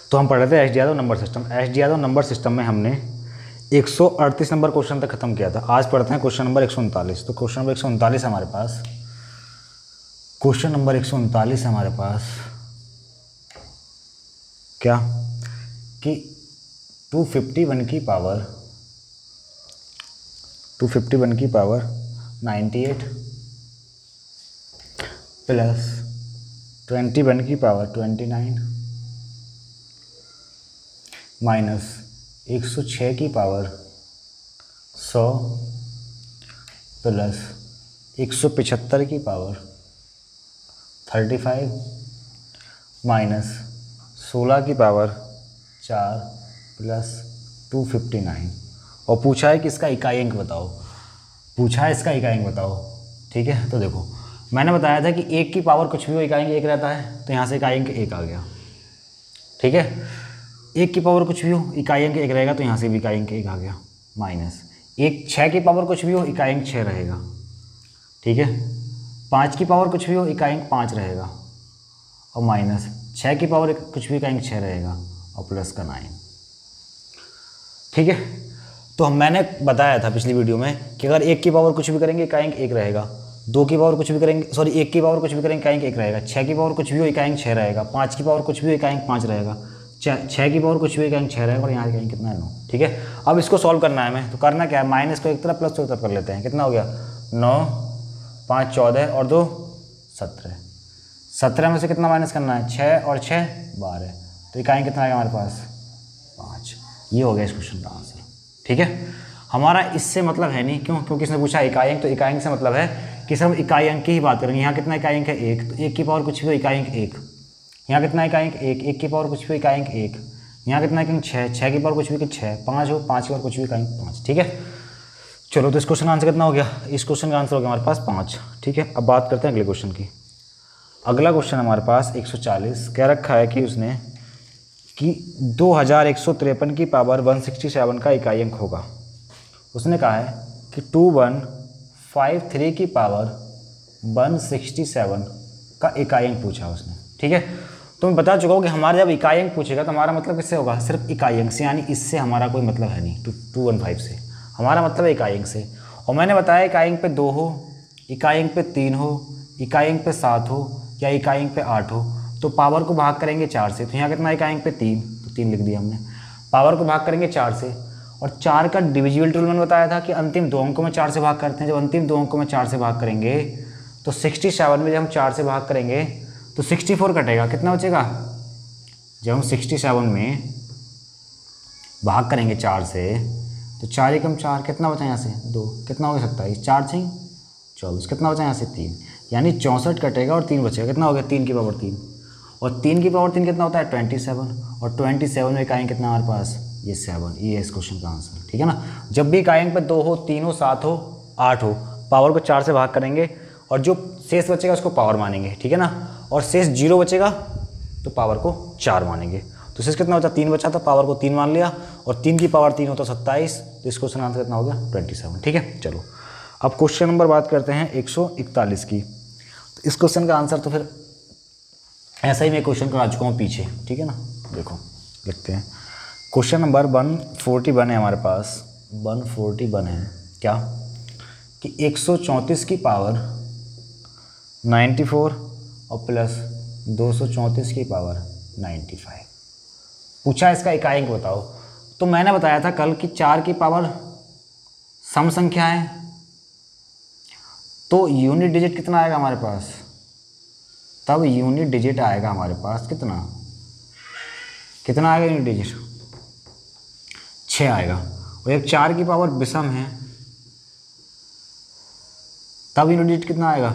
तो हम पढ़ रहे थे S D Yadav number system. S D Yadav number system में हमने 138 नंबर क्वेश्चन तक खत्म किया था। आज पढ़ते हैं क्वेश्चन नंबर 139। तो क्वेश्चन नंबर 139 हमारे पास, क्वेश्चन नंबर 139 हमारे पास क्या कि 251 की पावर 98 प्लस 21 की पावर 29 माइनस 106 की पावर 100 प्लस 175 की पावर 35 माइनस 16 की पावर 4 प्लस 259 और पूछा है कि इसका इकाई अंक बताओ। ठीक है, तो देखो मैंने बताया था कि 1 की पावर कुछ भी हो इकाई अंक 1 रहता है, तो यहाँ से इकाई अंक 1 आ गया। ठीक है, 1 की पावर कुछ भी हो इकाई अंक 1 रहेगा, तो यहाँ से भी इकाई अंक 1 आ गया। माइनस 6 की पावर कुछ भी हो इकाई अंक 6 रहेगा। ठीक है, 5 की पावर कुछ भी हो इकाई अंक 5 रहेगा, और माइनस 6 की पावर कुछ भी इकाई अंक 6 रहेगा, और प्लस का 9। ठीक है, तो मैंने बताया था पिछली वीडियो में कि अगर 1 की पावर कुछ भी करेंगे इकाई अंक 1 रहेगा, 2 की पावर कुछ भी करेंगे 1 की पावर कुछ भी करेंगे इकाई अंक 1 रहेगा, 6 की पावर कुछ भी हो इकाई अंक 6 रहेगा, 5 की पावर कुछ भी हो इकाई अंक 5 रहेगा, 6 की पावर कुछ भी इकाई अंक 6 रहेगा, और यहाँ इकाई अंक कितना है 9। ठीक है, अब इसको सॉल्व करना है हमें, तो करना क्या है, माइनस को एक तरफ प्लस को एक तरफ कर लेते हैं। कितना हो गया 9, 5 14 और 2 17। 17 में से कितना माइनस करना है, 6 और 6 12, तो इकाई कितना आएगा हमारे पास 5। ये हो गया इस क्वेश्चन का आंसर। ठीक है, हमारा इससे मतलब है नहीं, क्यों, क्योंकि इसने पूछा इकाई अंक, तो इकाई अंक से मतलब है कि हम इकाई अंक की ही बात करेंगे। यहाँ कितना इकाई अंक है 1, तो 1 की पावर कुछ भी हो इकाई अंक 1। यहाँ कितना इकाई अंक 1, 1 की पावर कुछ भी हो इकाई अंक 1। यहाँ कितना इकाई अंक 6, 6 की पावर कुछ भी 6, 5 हो, 5 की पावर कुछ भी इकाई अंक 5। ठीक है, चलो तो इस क्वेश्चन का आंसर कितना हो गया, इस क्वेश्चन का आंसर हो गया हमारे पास 5। ठीक है, अब बात करते हैं अगले क्वेश्चन की। अगला क्वेश्चन हमारे पास 140 कह रखा है कि उसने कि 2153 की पावर 167 का इकाई अंक होगा। उसने कहा है कि 2153 की पावर 167 का इकाई अंक पूछा उसने। ठीक है, तो मैं बता चुका हूँ कि हमारा जब इकाई अंक पूछेगा तो हमारा मतलब किससे होगा, सिर्फ इकाई अंक से, यानी इससे हमारा कोई मतलब है नहीं। 215 से हमारा मतलब है इकाई अंक से। और मैंने बताया इकाई अंक पे 2 हो, इकाई अंक पे 3 हो, इकाई अंक पे 7 हो, या इकाई अंक पे 8 हो, तो पावर को भाग करेंगे 4 से। तो यहाँ कितना इकाई अंक पे 3, तो 3 लिख दिया हमने। पावर को भाग करेंगे 4 से, और 4 का डिविजिबिलिटी रूल मैंने बताया था कि अंतिम 2 अंकों में 4 से भाग करते हैं। जब अंतिम 2 अंकों में 4 से भाग करेंगे तो 67 में जब हम 4 से भाग करेंगे तो 64 कटेगा। कितना बचेगा, जब हम 67 में भाग करेंगे 4 से तो 4 एकम 4, कितना बचा यहाँ से 2, कितना हो गया 27, 4 6 24, कितना बचा यहाँ से 3, यानी 64 कटेगा और 3 बचेगा। कितना हो गया 3 की पावर 3, और 3 की पावर 3 कितना होता है 27, और 27 में इकाई कितना हमारे पास ये 7। ये इस क्वेश्चन का आंसर। ठीक है ना, जब भी इकाई अंक पे 2 हो, 3 हो, 7 हो, 8 हो, पावर को 4 से भाग करेंगे और जो शेष बचेगा उसको पावर मानेंगे। ठीक है ना, और शेष 0 बचेगा तो पावर को 4 मानेंगे। तो शेष कितना बचा 3 बचा, तो पावर को 3 मान लिया, और 3 की पावर 3 हो तो 27, तो इस क्वेश्चन का आंसर कितना हो गया 27। ठीक है, चलो अब क्वेश्चन नंबर बात करते हैं 141 की। तो इस क्वेश्चन का आंसर तो फिर ऐसा ही मैं क्वेश्चन करा चुका हूँ पीछे। ठीक है ना, देखो लिखते हैं। क्वेश्चन नंबर 141 है हमारे पास, 141 है क्या कि 134 की पावर 94 और प्लस 234 की पावर 95 पूछा, इसका इकाई अंक बताओ। तो मैंने बताया था कल कि 4 की पावर सम संख्या है, तो यूनिट डिजिट कितना आएगा हमारे पास, तब यूनिट डिजिट आएगा हमारे पास कितना आएगा यूनिट डिजिट 6 आएगा। और जब 4 की पावर विषम है तब यूनिट डिजिट कितना आएगा,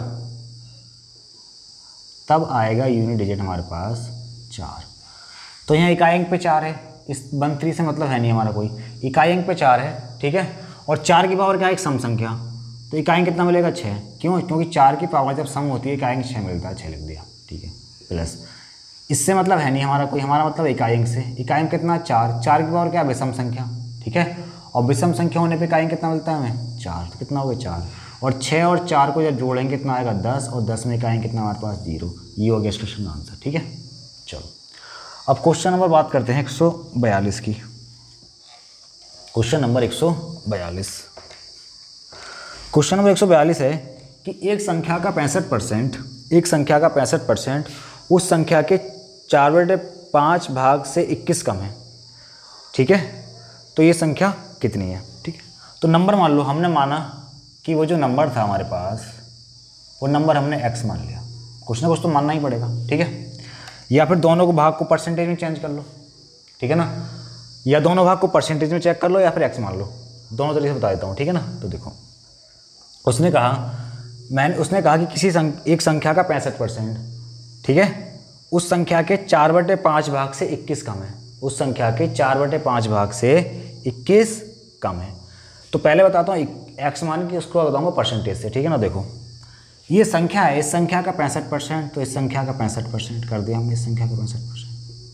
तब आएगा यूनिट डिजिट हमारे पास 4। तो यहाँ इकाई अंक पे 4 है, इस 13 से मतलब है नहीं हमारा कोई, इकाई अंक पे 4 है। ठीक है, और 4 की पावर क्या है, एक सम संख्या, तो इकाई अंक कितना मिलेगा 6। क्यों, क्योंकि 4 की पावर जब सम होती है इकाई अंक 6 मिलता है, 6 लिख दिया। ठीक है, प्लस इससे मतलब है नहीं हमारा कोई, हमारा मतलब इकाई अंक से। इकाई अंक कितना 4, 4 की पावर क्या है विषम संख्या। ठीक है, और विषम संख्या होने पे इकाई अंक कितना मिलता है हमें 4, तो कितना हो गया 4, और 6 और 4 को जब जोड़ेंगे कितना आएगा 10, और 10 में इकाई अंक कितना हमारे पास 0। ये हो गया इस क्वेश्चन का आंसर। ठीक है, चलो अब क्वेश्चन नंबर बात करते हैं 142 की। क्वेश्चन नंबर 142, क्वेश्चन नंबर 142 है कि एक संख्या का 65%, एक संख्या का 65% उस संख्या के 4/5 भाग से 21 कम है। ठीक है, तो ये संख्या कितनी है? ठीक है, तो नंबर मान लो, हमने माना कि वो जो नंबर था हमारे पास, वो नंबर हमने x मान लिया। कुछ ना कुछ तो मानना ही पड़ेगा। ठीक है, या फिर दोनों को भाग को परसेंटेज में चेंज कर लो। ठीक है ना, या दोनों भाग को परसेंटेज में चेक कर लो, या फिर x मान लो। दोनों तरीके से बता देता हूँ। ठीक है ना, तो देखो, उसने कहा कि किसी एक संख्या का 65%, ठीक है, उस संख्या के 4/5 भाग से 21 कम है। उस संख्या के 4/5 भाग से 21 कम है। तो पहले बताता हूँ x मान के, उसको बताऊँगा परसेंटेज से। ठीक है ना, देखो ये संख्या है, इस संख्या का 65%, तो इस संख्या का 65% कर दिया हमने, इस संख्या का 65%।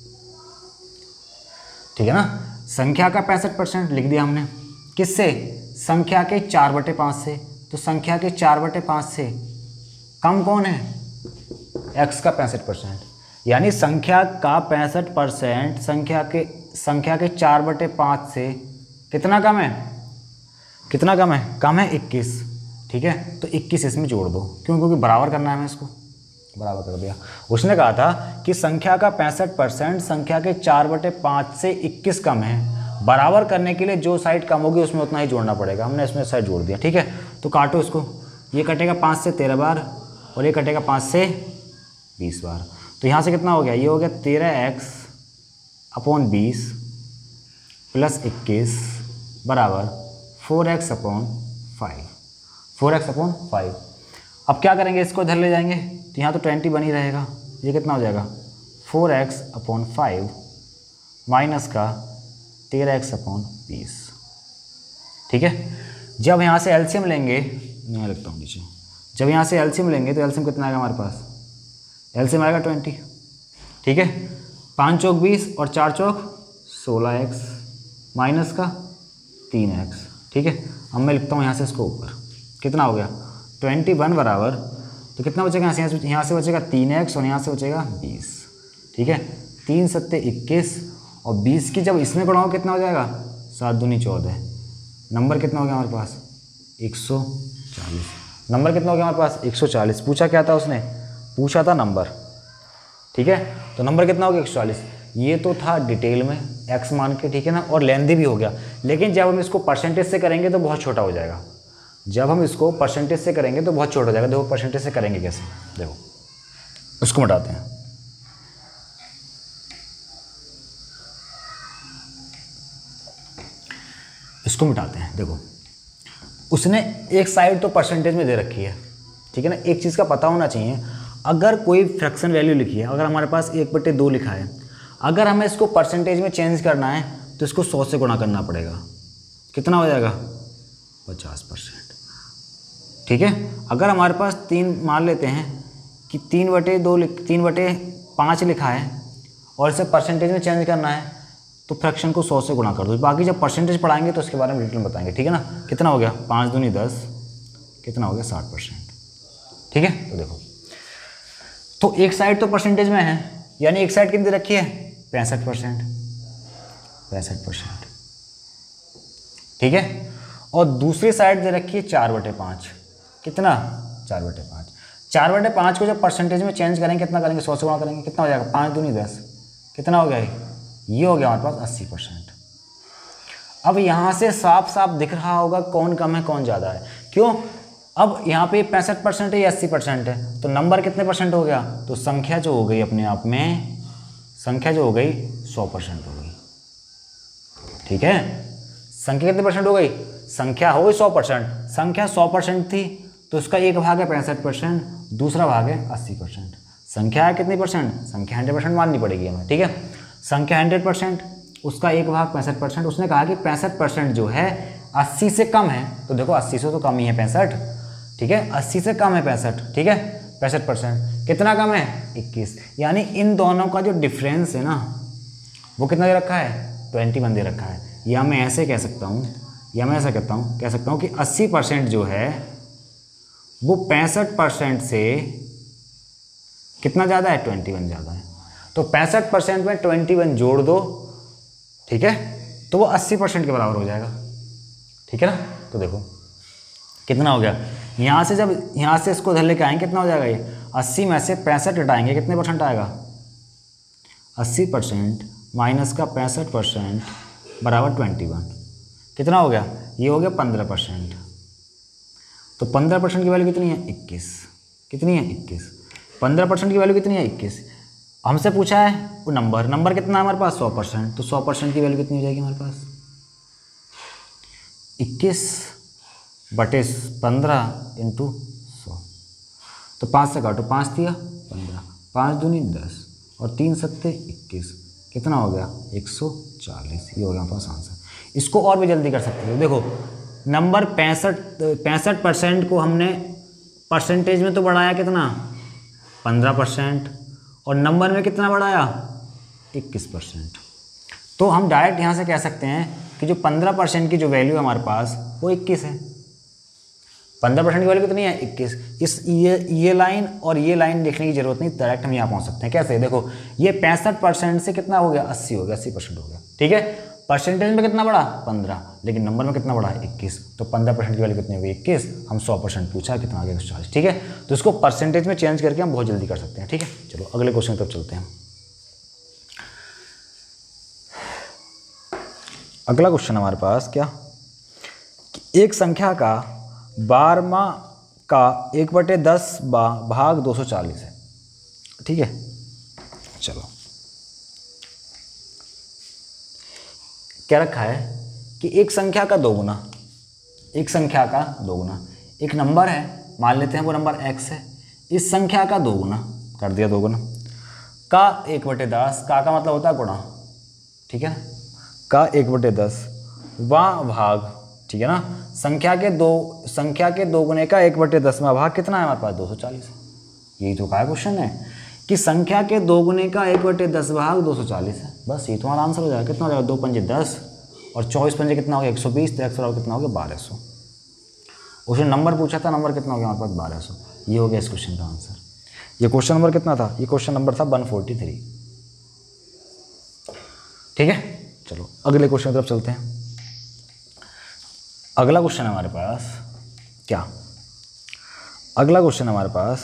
ठीक है ना, संख्या का 65% लिख दिया हमने। किससे? संख्या के 4/5 से। तो संख्या के 4/5 से कम कौन है? x का 65%। यानी संख्या का 65% संख्या के 4/5 से कितना कम है? कितना कम है? कम है 21। ठीक है, तो 21 इसमें जोड़ दो। क्यों? क्योंकि बराबर करना है हमें इसको, बराबर कर दिया। उसने कहा था कि संख्या का 65% संख्या के 4/5 से 21 कम है। बराबर करने के लिए जो साइड कम होगी उसमें उतना ही जोड़ना पड़ेगा। हमने इसमें साइड जोड़ दिया। ठीक है, तो काटो इसको। ये कटेगा 5 से 13 बार और ये कटेगा 5 से 20 बार। तो यहाँ से कितना हो गया? ये हो गया 13x/20 + 21 बराबर 4x/5। 4x/5। अब क्या करेंगे? इसको इधर ले जाएंगे तो यहाँ तो 20 बन ही रहेगा। ये कितना हो जाएगा? 4x/5 माइनस का 13x/20। ठीक है, जब यहाँ से एलसीएम लेंगे, मैं लिखता हूँ नीचे, जब यहाँ से एलसीएम लेंगे तो एलसीएम कितना आएगा हमारे पास? एलसीएम आएगा 20। ठीक है, 5 चौक 20 और 4 चौक 16x माइनस का 3x। ठीक है, अब मैं लिखता हूँ यहाँ से इसको ऊपर। कितना हो गया? 21 बराबर, तो कितना बचेगा? यहाँ से बचेगा 3x और यहाँ से बचेगा 20। ठीक है, 3 सत्ते 21 और 20 की जब इसमें बढ़ाओ कितना हो जाएगा? 7 दूनी 14। नंबर कितना हो गया हमारे पास? 140। नंबर कितना हो गया हमारे पास? 140। पूछा क्या था उसने? पूछा था नंबर। ठीक है, तो नंबर कितना हो गया? 140। ये तो था डिटेल में x मान के। ठीक है ना, और लेंदी भी हो गया। लेकिन जब हम इसको परसेंटेज से करेंगे तो बहुत छोटा हो जाएगा। जब हम इसको परसेंटेज से करेंगे तो बहुत छोटा हो जाएगा। देखो परसेंटेज से करेंगे कैसे, देखो उसको मिटाते हैं। इसको मिटाते हैं। देखो उसने एक साइड तो परसेंटेज में दे रखी है। ठीक है ना, एक चीज़ का पता होना चाहिए, अगर कोई फ्रैक्शन वैल्यू लिखी है, अगर हमारे पास 1/2 लिखा है, अगर हमें इसको परसेंटेज में चेंज करना है तो इसको 100 से गुणा करना पड़ेगा। कितना हो जाएगा? 50%। ठीक है, अगर हमारे पास 3 मान लेते हैं कि 3/5 लिखा है और इसे परसेंटेज में चेंज करना है तो फ्रैक्शन को 100 से गुणा कर दो। बाकी जब परसेंटेज पढ़ाएंगे तो उसके बारे में डिटेल में बताएंगे। ठीक है ना, कितना हो गया? 5 दूनी 10, कितना हो गया? 60%। ठीक है, तो देखो, तो एक साइड तो परसेंटेज में है, यानी एक साइड कितनी दे रखी है? 65%। 65%। ठीक है, और दूसरी साइड दे रखी है 4/5। कितना? 4/5। 4/5 को जब परसेंटेज में चेंज करेंगे कितना करेंगे? 100 से गुणा करेंगे। कितना हो जाएगा? 5 दूनी 10, कितना हो गया? ये हो गया हमारे पास 80%। अब यहाँ से साफ साफ दिख रहा होगा कौन कम है कौन ज़्यादा है। क्यों? अब यहाँ पे 65% है या 80% है, तो नंबर कितने परसेंट हो गया? तो संख्या जो हो गई अपने आप में, संख्या जो हो गई 100% हो गई। ठीक है, संख्या कितने परसेंट हो गई? संख्या हो गई 100%। संख्या 100% थी तो उसका एक भाग है 65%, दूसरा भाग है 80%। संख्या है कितनी परसेंट? संख्या 100% माननी पड़ेगी हमें। ठीक है, संख्या 100%, उसका एक भाग 65%। उसने कहा कि 65% जो है 80 से कम है, तो देखो 80 से तो कम ही है 65। ठीक है, 80 से कम है 65। ठीक है, 65%। कितना कम है? 21। यानी इन दोनों का जो डिफरेंस है ना, वो कितना दे रखा है? 21 दे रखा है। या मैं ऐसे कह सकता हूँ, कह सकता हूँ कि 80% जो है वो 65% से कितना ज़्यादा है? 21 ज़्यादा है। तो 65% में 21 जोड़ दो, ठीक है, तो वो 80% के बराबर हो जाएगा, ठीक है ना। तो देखो कितना हो गया, यहाँ से जब यहाँ से इसको इधर लेके आएंगे कितना हो जाएगा, ये 80 में से 65 हटाएंगे कितने परसेंट आएगा, 80% माइनस का 65% बराबर 21, कितना हो गया, ये हो गया 15%। तो 15% की वैल्यू कितनी है, 21, कितनी है 21, 15% की वैल्यू कितनी है 21। हमसे पूछा है वो नंबर कितना है हमारे पास, 100%, तो 100% की वैल्यू कितनी हो जाएगी हमारे पास, 21/15 इंटू 100। तो 5 से काटो, 5 दिया 15, 5 दूनी 10 और 3 सत्ते 21, कितना हो गया 140। ये हो गया हमारे पास आंसर। इसको और भी जल्दी कर सकते हो, देखो नंबर 65% को हमने परसेंटेज में तो बढ़ाया कितना 15%, और नंबर में कितना बढ़ाया 21%। तो हम डायरेक्ट यहाँ से कह सकते हैं कि जो 15% की जो वैल्यू है हमारे पास वो 21 है। 15% की वैल्यू कितनी है 21। इस ये लाइन और ये लाइन देखने की जरूरत नहीं, डायरेक्ट हम यहाँ पहुँच सकते हैं। कैसे, देखो ये 65% से कितना हो गया 80 हो गया, 80% हो गया, ठीक है। परसेंटेज में कितना बढ़ा 15, लेकिन नंबर में कितना बढ़ा 21, तो 15% की वैल्यू कितनी हो गई 21। हम 100% पूछा, कितना आ गया 140, ठीक है। तो इसको परसेंटेज में चेंज करके हम बहुत जल्दी कर सकते हैं, ठीक है। चलो अगले क्वेश्चन की तरफ चलते हैं। अगला क्वेश्चन हमारे पास क्या, कि एक संख्या का 12वां का 1/10 भाग 240 है, ठीक है। चलो क्या रखा है कि एक संख्या का 2 गुना, एक संख्या का 2 गुना, एक नंबर है, मान लेते हैं वो नंबर x है, इस संख्या का 2 गुना कर दिया, 2 गुना का 1/10, का मतलब होता है गुणा, ठीक है, का 1/10 वां भाग, ठीक है ना। संख्या के 2 गुने का 1/10वां भाग कितना है हमारे पास 240 है। यही तो का क्वेश्चन है कि संख्या के 2 गुने का 1/10 भाग 240 है। बस ये तुम्हारा आंसर हो जाएगा। कितना हो जाएगा 2 पंजे 10 और 24 पंजे कितना हो गया 120, तो एक्स कितना हो गया 1200। उसने नंबर पूछा था, नंबर कितना हो गया हमारे पास 1200। ये हो गया इस क्वेश्चन का आंसर। ये क्वेश्चन नंबर कितना था, ये क्वेश्चन नंबर था 143, ठीक है। चलो अगले क्वेश्चन की तरफ चलते हैं। अगला क्वेश्चन हमारे पास क्या, अगला क्वेश्चन हमारे पास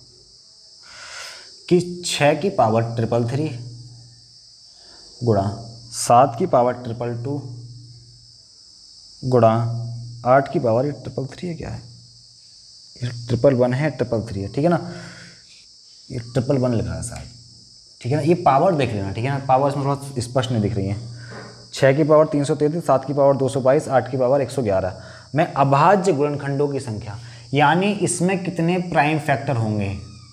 कि 6 की पावर 333 गुणा 7 की पावर 222 गुणा 8 की पावर 333 है, क्या है ये 111 है 333 है, ठीक है ना। ये 111 लिखा है शायद, ठीक है ना। ये पावर देख लेना, ठीक है ना, पावर इसमें थोड़ा स्पष्ट नहीं दिख रही है। 6 की पावर 333, 7 की पावर 222, 8 की पावर 111 में अभाज्य गुणनखंडों की संख्या, यानी इसमें कितने प्राइम फैक्टर होंगे,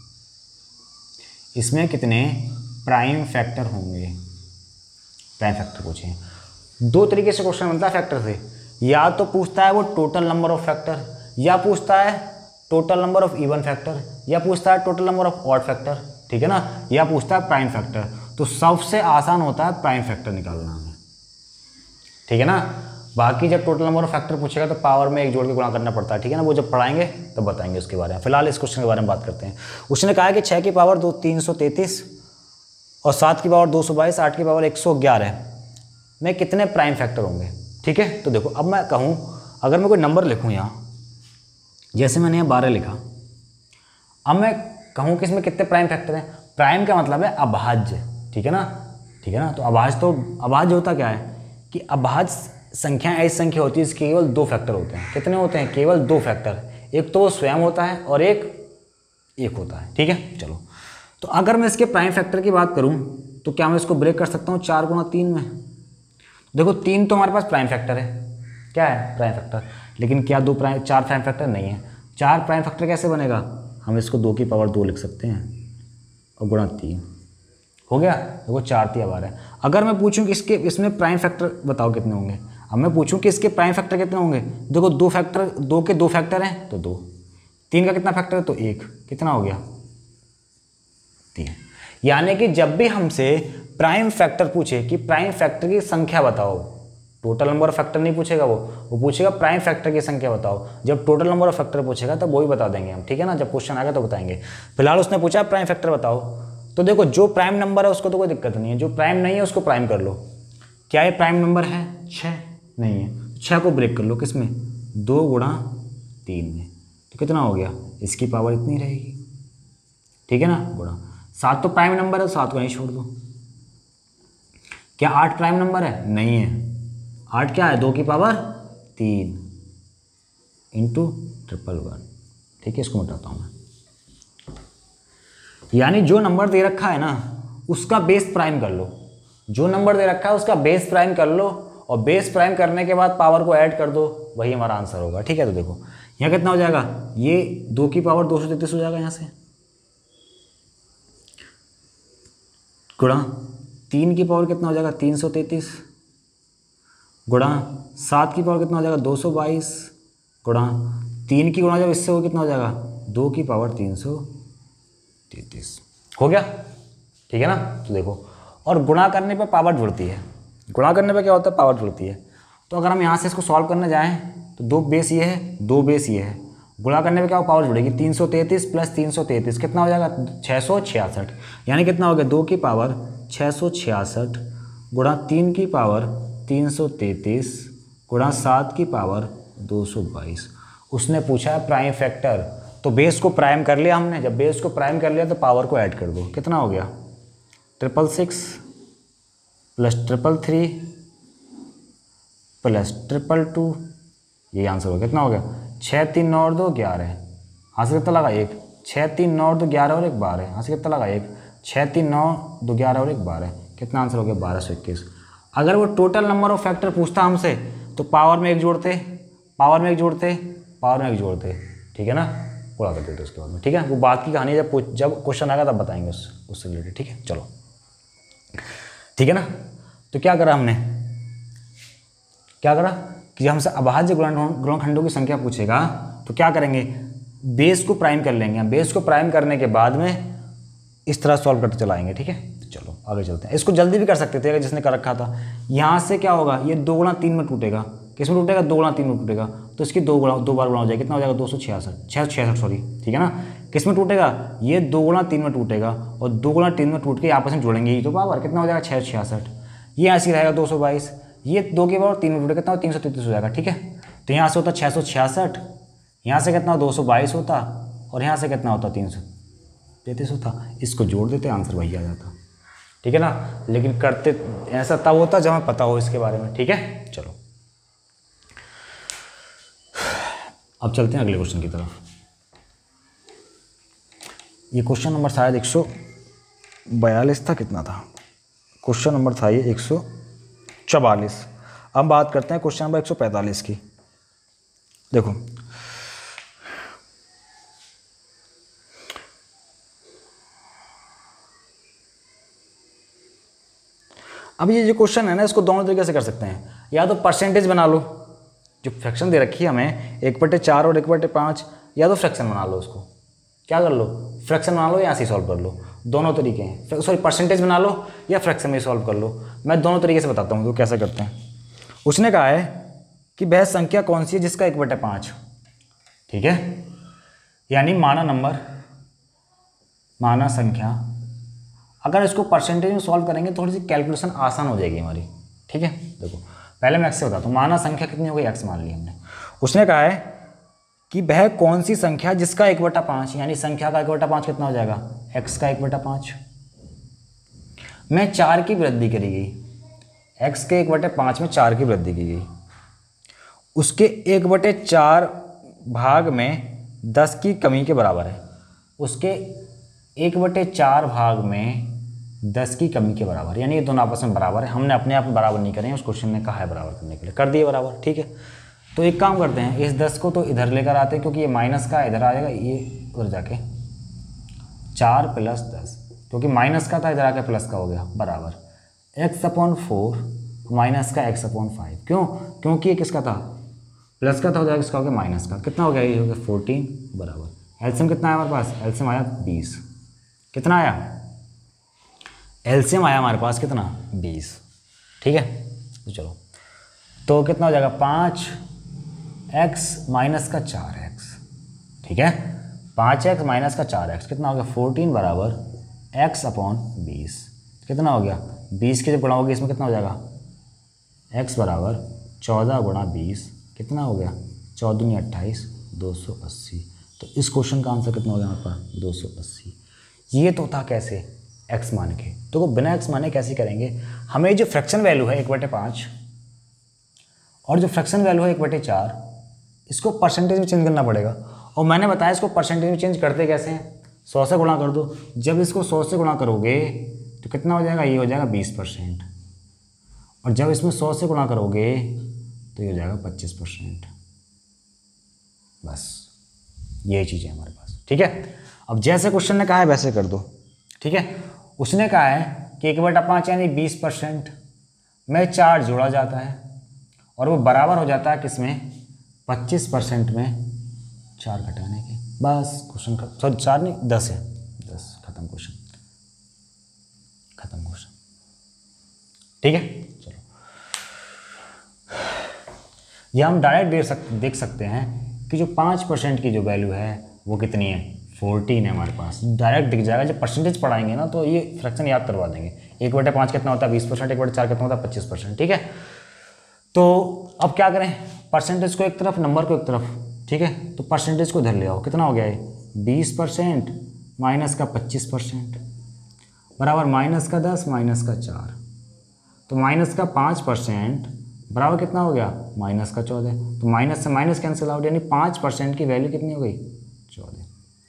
इसमें कितने प्राइम फैक्टर होंगे, प्राइम फैक्टर पूछे। 2 तरीके से क्वेश्चन बनता है फैक्टर से, या तो पूछता है वो टोटल नंबर ऑफ फैक्टर, या पूछता है total number of even factor, या पूछता है total number of odd factor, ठीक है ना, या पूछता है प्राइम फैक्टर। तो सबसे आसान होता है प्राइम फैक्टर निकालना हमें, ठीक है ना। बाकी जब टोटल नंबर ऑफ फैक्टर पूछेगा तो पावर में 1 जोड़ के गुणा करना पड़ता है, ठीक है ना। वो जब पढ़ाएंगे तब बताएंगे उसके बारे में। फिलहाल इस क्वेश्चन के बारे में बात करते हैं। उसने कहा है कि 6 की पावर 333 और 7 की पावर 222, 8 की पावर 111 में कितने प्राइम फैक्टर होंगे, ठीक है। तो देखो अब मैं कहूँ, अगर मैं कोई नंबर लिखूँ यहाँ, जैसे मैंने यहाँ 12 लिखा, अब मैं कहूँ कि इसमें कितने प्राइम फैक्टर हैं। प्राइम का मतलब है अभाज्य, ठीक है ना, ठीक है ना। तो अभाज्य होता क्या है कि अभाज्य संख्या ऐसी संख्या होती है इसके केवल 2 फैक्टर होते हैं। कितने होते हैं, केवल 2 फैक्टर, एक तो वो स्वयं होता है और एक होता है, ठीक है। चलो तो अगर मैं इसके प्राइम फैक्टर की बात करूं तो क्या मैं इसको ब्रेक कर सकता हूं 4 गुणा 3 में। देखो 3 तो हमारे पास प्राइम फैक्टर है, क्या है प्राइम फैक्टर, लेकिन क्या 4 प्राइम फैक्टर नहीं है। 4 प्राइम फैक्टर कैसे बनेगा, हम इसको 2 की पावर 2 लिख सकते हैं और गुणा 3 हो गया। देखो 4 3 बार है। अगर मैं पूछूं कि इसमें प्राइम फैक्टर बताओ कितने होंगे, अब मैं पूछूं कि इसके प्राइम फैक्टर कितने होंगे, देखो 2 के 2 फैक्टर हैं तो 2, 3 का कितना फैक्टर है तो 1, कितना हो गया 3। यानी कि जब भी हमसे प्राइम फैक्टर पूछे कि प्राइम फैक्टर की संख्या बताओ, टोटल नंबर ऑफ फैक्टर नहीं पूछेगा, वो पूछेगा प्राइम फैक्टर की संख्या बताओ। जब टोटल नंबर ऑफ फैक्टर पूछेगा तब वो ही बता देंगे हम, ठीक है ना, जब क्वेश्चन आएगा तो बताएंगे। फिलहाल उसने पूछा प्राइम फैक्टर बताओ, तो देखो जो प्राइम नंबर है उसको तो कोई दिक्कत नहीं है, जो प्राइम नहीं है उसको प्राइम कर लो। क्या ये प्राइम नंबर है? 6 नहीं है, 6 को ब्रेक कर लो किसमें? 2 गुणा 3 में, तो कितना हो गया? इसकी पावर इतनी रहेगी, ठीक है ना, गुणा 7 तो प्राइम नंबर है, 7 को नहीं छोड़ दो। क्या 8 प्राइम नंबर है? नहीं है, 8 क्या है? 2 की पावर 3 इंटू 111, ठीक है, इसको मिटाता हूँ मैं। यानी जो नंबर दे रखा है ना उसका बेस प्राइम कर लो, जो नंबर दे रखा है उसका बेस प्राइम कर लो, और बेस प्राइम करने के बाद पावर को ऐड कर दो, वही हमारा आंसर होगा, ठीक है। तो देखो यहाँ कितना हो जाएगा? ये 2 की पावर 233 हो जाएगा यहाँ से, गुणा 3 की पावर कितना हो जाएगा? 333, गुणा 7 की पावर कितना हो जाएगा? 222, गुणा 3 की गुणा जब इससे हो कितना हो जाएगा? 2 की पावर 333 हो गया, ठीक है ना। तो देखो, और गुणा करने पे पावर जुड़ती है, गुणा करने पे क्या होता है? पावर जुड़ती है। तो अगर हम यहाँ से इसको सॉल्व करने जाएँ तो 2 बेस ये है, 2 बेस ये है, गुणा करने पे क्या पावर जुड़ेगी? 333 प्लस 333 कितना हो जाएगा? 666, यानी कितना हो गया? 2 की पावर 666 गुणा 3 की पावर 333 गुणा 7 की पावर 222। उसने पूछा है प्राइम फैक्टर, तो बेस को प्राइम कर लिया हमने, जब बेस को प्राइम कर लिया तो पावर को ऐड कर दो, कितना हो गया? 666 प्लस 333 प्लस 222, ये आंसर हो गया। कितना हो गया? 6 3 9 और 2 11, यहाँ से कितना लगा? 1, 6 3 9 और 2 11 और 1 12, यहाँ से कितना लगा? 1, 6 3 9 2 11 और 1 12, कितना आंसर हो गया? 1221। अगर वो टोटल नंबर ऑफ फैक्टर पूछता हमसे तो पावर में 1 जोड़ते, पावर में 1 जोड़ते, पावर में 1 जोड़ते, ठीक है ना, पूरा कर देते उसके बाद में, ठीक है। वो बात की कहानी जब क्वेश्चन आएगा तब बताएंगे उससे रिलेटेड, ठीक है। चलो, ठीक है ना। तो क्या करा हमने? क्या करा कि हमसे अभाज्य गुणनखंडों की संख्या पूछेगा तो क्या करेंगे? बेस को प्राइम कर लेंगे। बेस को प्राइम करने के बाद में इस तरह सॉल्व करते चलाएंगे, ठीक है। चलो आगे चलते हैं। इसको जल्दी भी कर सकते थे अगर जिसने कर रखा था। यहाँ से क्या होगा? ये 2 गुणा 3 में टूटेगा। किस में टूटेगा? 2 गुणा 3 में टूटेगा, तो इसकी 2 बार गुणा हो जाएगा, कितना हो जाएगा? 266 सॉरी, ठीक है ना। किस में टूटेगा? ये 2 गुणा 3 में टूटेगा, और 2 गुणा 3 में टूट के आपस में जुड़ेंगे ही तो पावर, कितना हो जाएगा? 666। ये ऐसे ही रहेगा 222, ये 2 की पावर 3 में टूटेगा, कितना 333 हो जाएगा, ठीक है। तो यहाँ से होता 666, यहाँ से कितना 222 होता, और यहाँ से कितना होता 333 होता। इसको जोड़ देते, आंसर वही आ जाता, ठीक है ना। लेकिन करते ऐसा तब होता जब हमें पता हो इसके बारे में, ठीक है। चलो अब चलते हैं अगले क्वेश्चन की तरफ। ये क्वेश्चन नंबर शायद 142 था, कितना था? क्वेश्चन नंबर था ये 144। अब बात करते हैं क्वेश्चन नंबर 145 की। देखो, अब ये जो क्वेश्चन है ना, इसको दोनों तरीके से कर सकते हैं। या तो परसेंटेज बना लो, जो फ्रैक्शन दे रखी है हमें 1/4 और 1/5, या तो फ्रैक्शन बना लो। उसको क्या कर लो? फ्रैक्शन बना लो या ऐसे ही सॉल्व कर लो, दोनों तरीके हैं। सॉरी, परसेंटेज बना लो या फ्रैक्शन में सॉल्व कर लो। मैं दोनों तरीके से बताता हूँ वो कैसे करते हैं। उसने कहा है कि वह संख्या कौन सी है जिसका 1/5, ठीक है। यानी माना संख्या, अगर इसको परसेंटेज में सॉल्व करेंगे थोड़ी सी कैलकुलेशन आसान हो जाएगी हमारी, ठीक है। देखो पहले मैं एक्स से बताता हूँ। माना संख्या कितनी हो गई? एक्स मान ली हमने। उसने कहा है कि वह कौन सी संख्या जिसका 1/5, यानी संख्या का 1/5 कितना हो जाएगा? एक्स का 1/5 में 4 की वृद्धि करी गई। एक्स के 1/5 में 4 की वृद्धि की गई। उसके 1/4 भाग में 10 की कमी के बराबर है। उसके 1/4 भाग में 10 की कमी के बराबर, यानी ये दोनों आपस में बराबर है। हमने अपने आप में बराबर नहीं करे हैं, उस क्वेश्चन ने कहा है बराबर करने के लिए, कर दिए बराबर, ठीक है। तो एक काम करते हैं, इस 10 को तो इधर लेकर आते हैं क्योंकि ये माइनस का इधर आ जाएगा, ये उधर जाके 4 + 10, क्योंकि माइनस का था इधर आके प्लस का हो गया, बराबर x/4 माइनस का x/5। क्यों? क्योंकि ये किसका था? प्लस का था, हो जाएगा इसका हो गया माइनस का। कितना हो गया? ये हो गया 14, बराबर एलसीएम कितना आया हमारे पास? एलसीएम आया 20। कितना आया? एलसीएम आया हमारे पास कितना? 20, ठीक है। तो चलो, तो कितना हो जाएगा? 5x माइनस का 4x, ठीक है। 5x माइनस का 4x कितना हो गया? 14, बराबर x अपॉन 20 कितना हो गया 20 के जब गुणा होगी इसमें कितना हो जाएगा x बराबर 14 गुणा 20 कितना हो गया 14 दूनी 28 280। तो इस क्वेश्चन का आंसर कितना हो गया हमारे पास 280। ये तो था कैसे x मान के, तो बिना x माने कैसे करेंगे, हमें जो फ्रैक्शन वैल्यू है 1/5 और जो फ्रैक्शन वैल्यू है 1/4 इसको परसेंटेज में चेंज करना पड़ेगा। और मैंने बताया इसको परसेंटेज में चेंज करते कैसे हैं, 100 से गुणा कर दो। जब इसको 100 से गुणा करोगे तो कितना हो जाएगा, ये हो जाएगा 20%। और जब इसमें 100 से गुणा करोगे तो ये हो जाएगा 25%। बस यही चीज़ है हमारे पास, ठीक है। अब जैसे क्वेश्चन ने कहा है वैसे कर दो, ठीक है। उसने कहा है कि 1/5 यानी 20% में 4 जोड़ा जाता है और वो बराबर हो जाता है किसमें 25% में 4 घटाने के। बस क्वेश्चन का सॉरी 4 नहीं 10 है, 10 खत्म क्वेश्चन, खत्म क्वेश्चन, ठीक है। चलो ये हम डायरेक्ट देख सकते हैं कि जो 5% की जो वैल्यू है वो कितनी है 14 है हमारे पास, डायरेक्ट दिख जाएगा। जब परसेंटेज पढ़ाएंगे ना तो ये फ्रैक्शन याद करवा देंगे। 1/5 कितना होता है 20%, 1/4 कितना होता है 25%, ठीक है। तो अब क्या करें, परसेंटेज को एक तरफ नंबर को एक तरफ, ठीक है। तो परसेंटेज को इधर ले आओ, कितना हो गया ये 20% माइनस का 25% बराबर माइनस का 10 माइनस का 4। तो माइनस का 5% बराबर कितना हो गया माइनस का 14। तो माइनस से माइनस कैंसिल आउट, यानी 5% की वैल्यू कितनी हो गई 14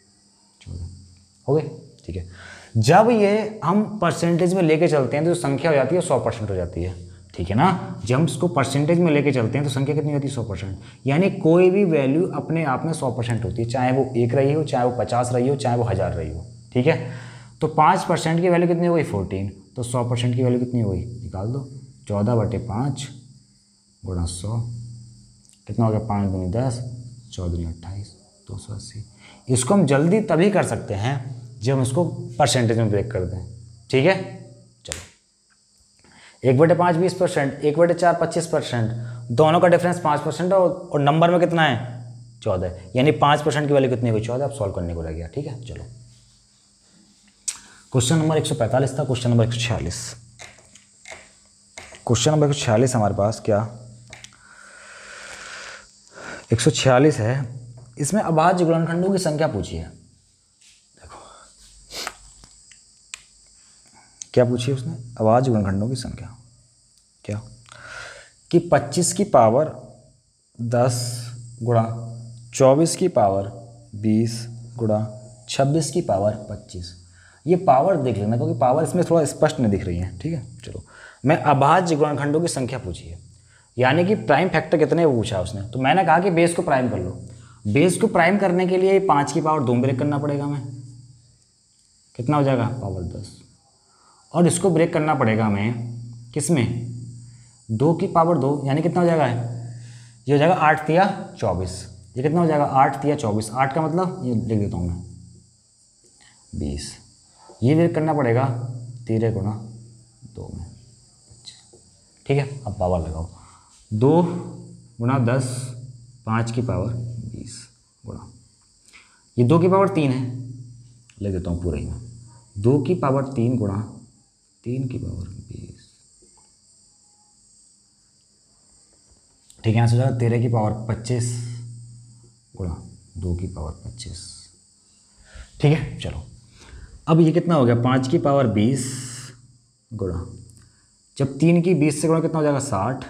हो गई, ठीक है। जब ये हम परसेंटेज में लेके चलते हैं तो संख्या हो जाती है 100% हो जाती है, ठीक है ना। जब हम इसको परसेंटेज में लेके चलते हैं तो संख्या कितनी होती है 100%। यानी कोई भी वैल्यू अपने आप में 100% होती है, चाहे वो 1 रही हो, चाहे वो 50 रही हो, चाहे वो 1000 रही हो, ठीक है। तो 5% की वैल्यू कितनी हो गई 14, तो 100% की वैल्यू कितनी हो गई निकाल दो, 14/5 गुणा 100 कितना हो गया 5 दूनी 10 14 दूनी 28 280। इसको हम जल्दी तभी कर सकते हैं जब हम इसको परसेंटेज में ब्रेक कर दें, ठीक है। चलो 1/5 20%, 1/4 25%, दोनों का डिफरेंस 5% और नंबर में कितना है 14, यानी 5% की वैल्यू कितनी हुई 14। अब सॉल्व करने को रह गया, ठीक है। चलो क्वेश्चन नंबर 145 था, क्वेश्चन नंबर 146। क्वेश्चन नंबर 146 हमारे पास क्या 146 है, इसमें अभाज्य गुणनखंडों की संख्या पूछी है। देखो क्या पूछी है उसने, अभाज्य गुणनखंडों की संख्या क्या कि 25 की पावर 10 गुणा 24 की पावर 20 गुणा 26 की पावर 25। ये पावर देख लेना क्योंकि पावर इसमें थोड़ा स्पष्ट नहीं दिख रही है, ठीक है। चलो मैं अभाज्य गुणनखंडों की संख्या पूछी है, यानी कि प्राइम फैक्टर कितने वो पूछा उसने। तो मैंने कहा कि बेस को प्राइम कर लो। बेस को प्राइम करने के लिए 5 की पावर 2 ब्रेक करना पड़ेगा हमें, कितना हो जाएगा पावर 10। और इसको ब्रेक करना पड़ेगा हमें किस में 2 की पावर 2, यानी कितना हो जाएगा ये हो जाएगा 8 तिया 24। ये कितना हो जाएगा 8 तिया 24, 8 का मतलब ये लिख देता हूँ मैं 20। ये ब्रेक करना पड़ेगा 13 गुणा 2 में 25, ठीक है। अब पावर लगाओ 2 गुणा 10 5 की पावर 20 गुणा ये 2 की पावर 3 है, ले देता हूँ पूरा ही मैं 2 की पावर 3 गुणा 3 की पावर 20, ठीक है। यहाँ से हो जाएगा 13 की पावर 25 गुणा 2 की पावर 25, ठीक है। चलो अब ये कितना हो गया 5 की पावर 20 गुणा जब 3 की 20 से गुणा कितना हो जाएगा 60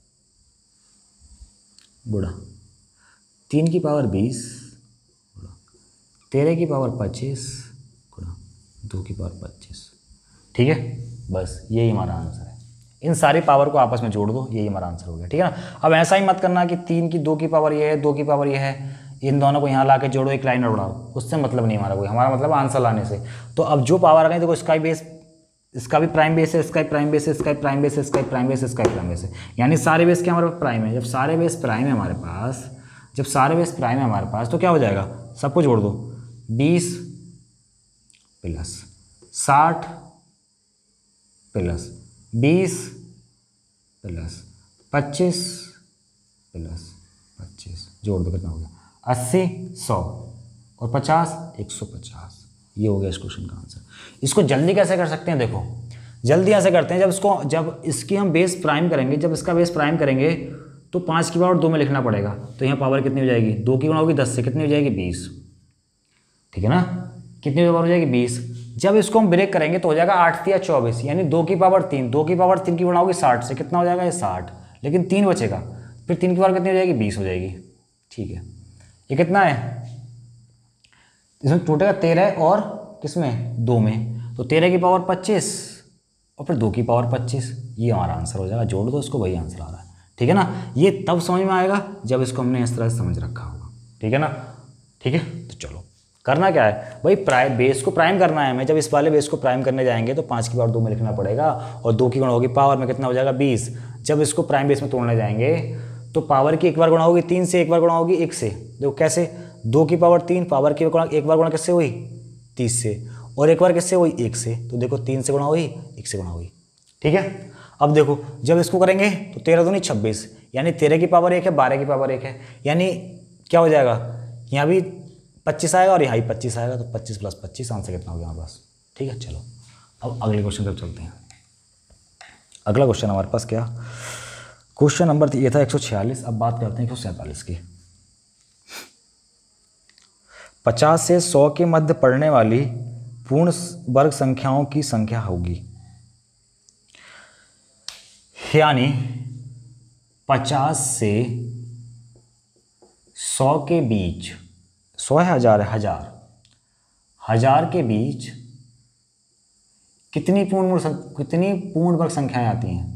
गुणा 3 की पावर 20 गुणा 13 की पावर 25 गुणा 2 की पावर 25, ठीक है। बस यही हमारा आंसर है। इन सारी पावर को आपस में जोड़ दो, यही हमारा आंसर हो गया, ठीक है ना। अब ऐसा ही मत करना कि 3 की 2 की पावर ये है 2 की पावर ये है, इन दोनों को यहाँ ला के जोड़ो एक लाइन और उड़ाओ, उससे मतलब नहीं हमारा कोई, हमारा मतलब आंसर लाने से। तो अब जो पावर आ गई देखो इसका बेस, इसका भी प्राइम बेस है, इसका भी प्राइम बेस है, इसका भी प्राइम बेस है, इसका भी प्राइम बेस है, इसका भी प्राइम बेस है, यानी सारे बेस क्या हमारे पास प्राइम है। जब सारे बेस प्राइम है हमारे पास, जब सारे बेस प्राइम है हमारे पास तो क्या हो जाएगा सबको जोड़ दो 20 प्लस 60 प्लस 20 प्लस 25 प्लस 25 जोड़ दो कितना हो गया 80 100 और 50 150, ये हो गया इस क्वेश्चन का आंसर। इसको जल्दी कैसे कर सकते हैं, देखो जल्दी ऐसे करते हैं, जब इसकी हम बेस प्राइम करेंगे, जब इसका बेस प्राइम करेंगे तो 5 की पावर 2 में लिखना पड़ेगा। तो यहाँ पावर कितनी हो जाएगी, 2 की गुणा होगी 10 से, कितनी हो जाएगी 20, ठीक है ना, कितनी पावर हो जाएगी 20। जब इसको हम ब्रेक करेंगे तो हो जाएगा 8 या 24, यानी 2 की पावर 3, 2 की पावर 3 की गुणा होगी 60 से, कितना हो जाएगा ये 60, लेकिन 3 बचेगा, फिर 3 की पावर कितनी हो जाएगी 20 हो जाएगी, ठीक है। ये कितना है, इसमें टूटेगा 13 और किसमें 2 में, तो 13 की पावर 25 और फिर 2 की पावर 25, ये हमारा आंसर हो जाएगा। जोड़ दो इसको, वही आंसर आ रहा है, ठीक है ना। ये तब समझ में आएगा जब इसको हमने इस तरह से समझ रखा होगा, ठीक है ना। ठीक है, तो चलो करना क्या है भाई, बेस को प्राइम करना है हमें। जब इस वाले बेस को प्राइम करने जाएंगे तो 5 की पावर 2 में लिखना पड़ेगा और 2 की गुणा होगी पावर में, कितना हो जाएगा 20। जब इसको प्राइम बेस में तोड़ने जाएंगे तो पावर की एक बार गुणा होगी 3 से, एक बार गुणा होगी 1 से। देखो कैसे, 2 की पावर 3, पावर की एक बार गुणा किससे हुई 30 से, और एक बार किससे हुई 1 से। तो देखो 3 से गुणा हुई, 1 से गुणा हुई, ठीक है। अब देखो जब इसको करेंगे तो 13 दूनी 26, यानी 13 की पावर 1 है, 12 की पावर 1 है, यानी क्या हो जाएगा, यहाँ भी 25 आएगा और यहाँ भी 25 आएगा, तो 25 + 25 आंसर कितना हो गया हमारे पास, ठीक है। चलो अब अगले क्वेश्चन पर चलते हैं। अगला क्वेश्चन हमारे पास क्या, क्वेश्चन नंबर ये था 146। अब बात करते हैं 147 की। 50 से 100 के मध्य पड़ने वाली पूर्ण वर्ग संख्याओं की संख्या होगी, यानी 50 से 100 के बीच, 100 है, 1000 है, 1000 के बीच कितनी पूर्ण वर्ग संख्याएं आती हैं,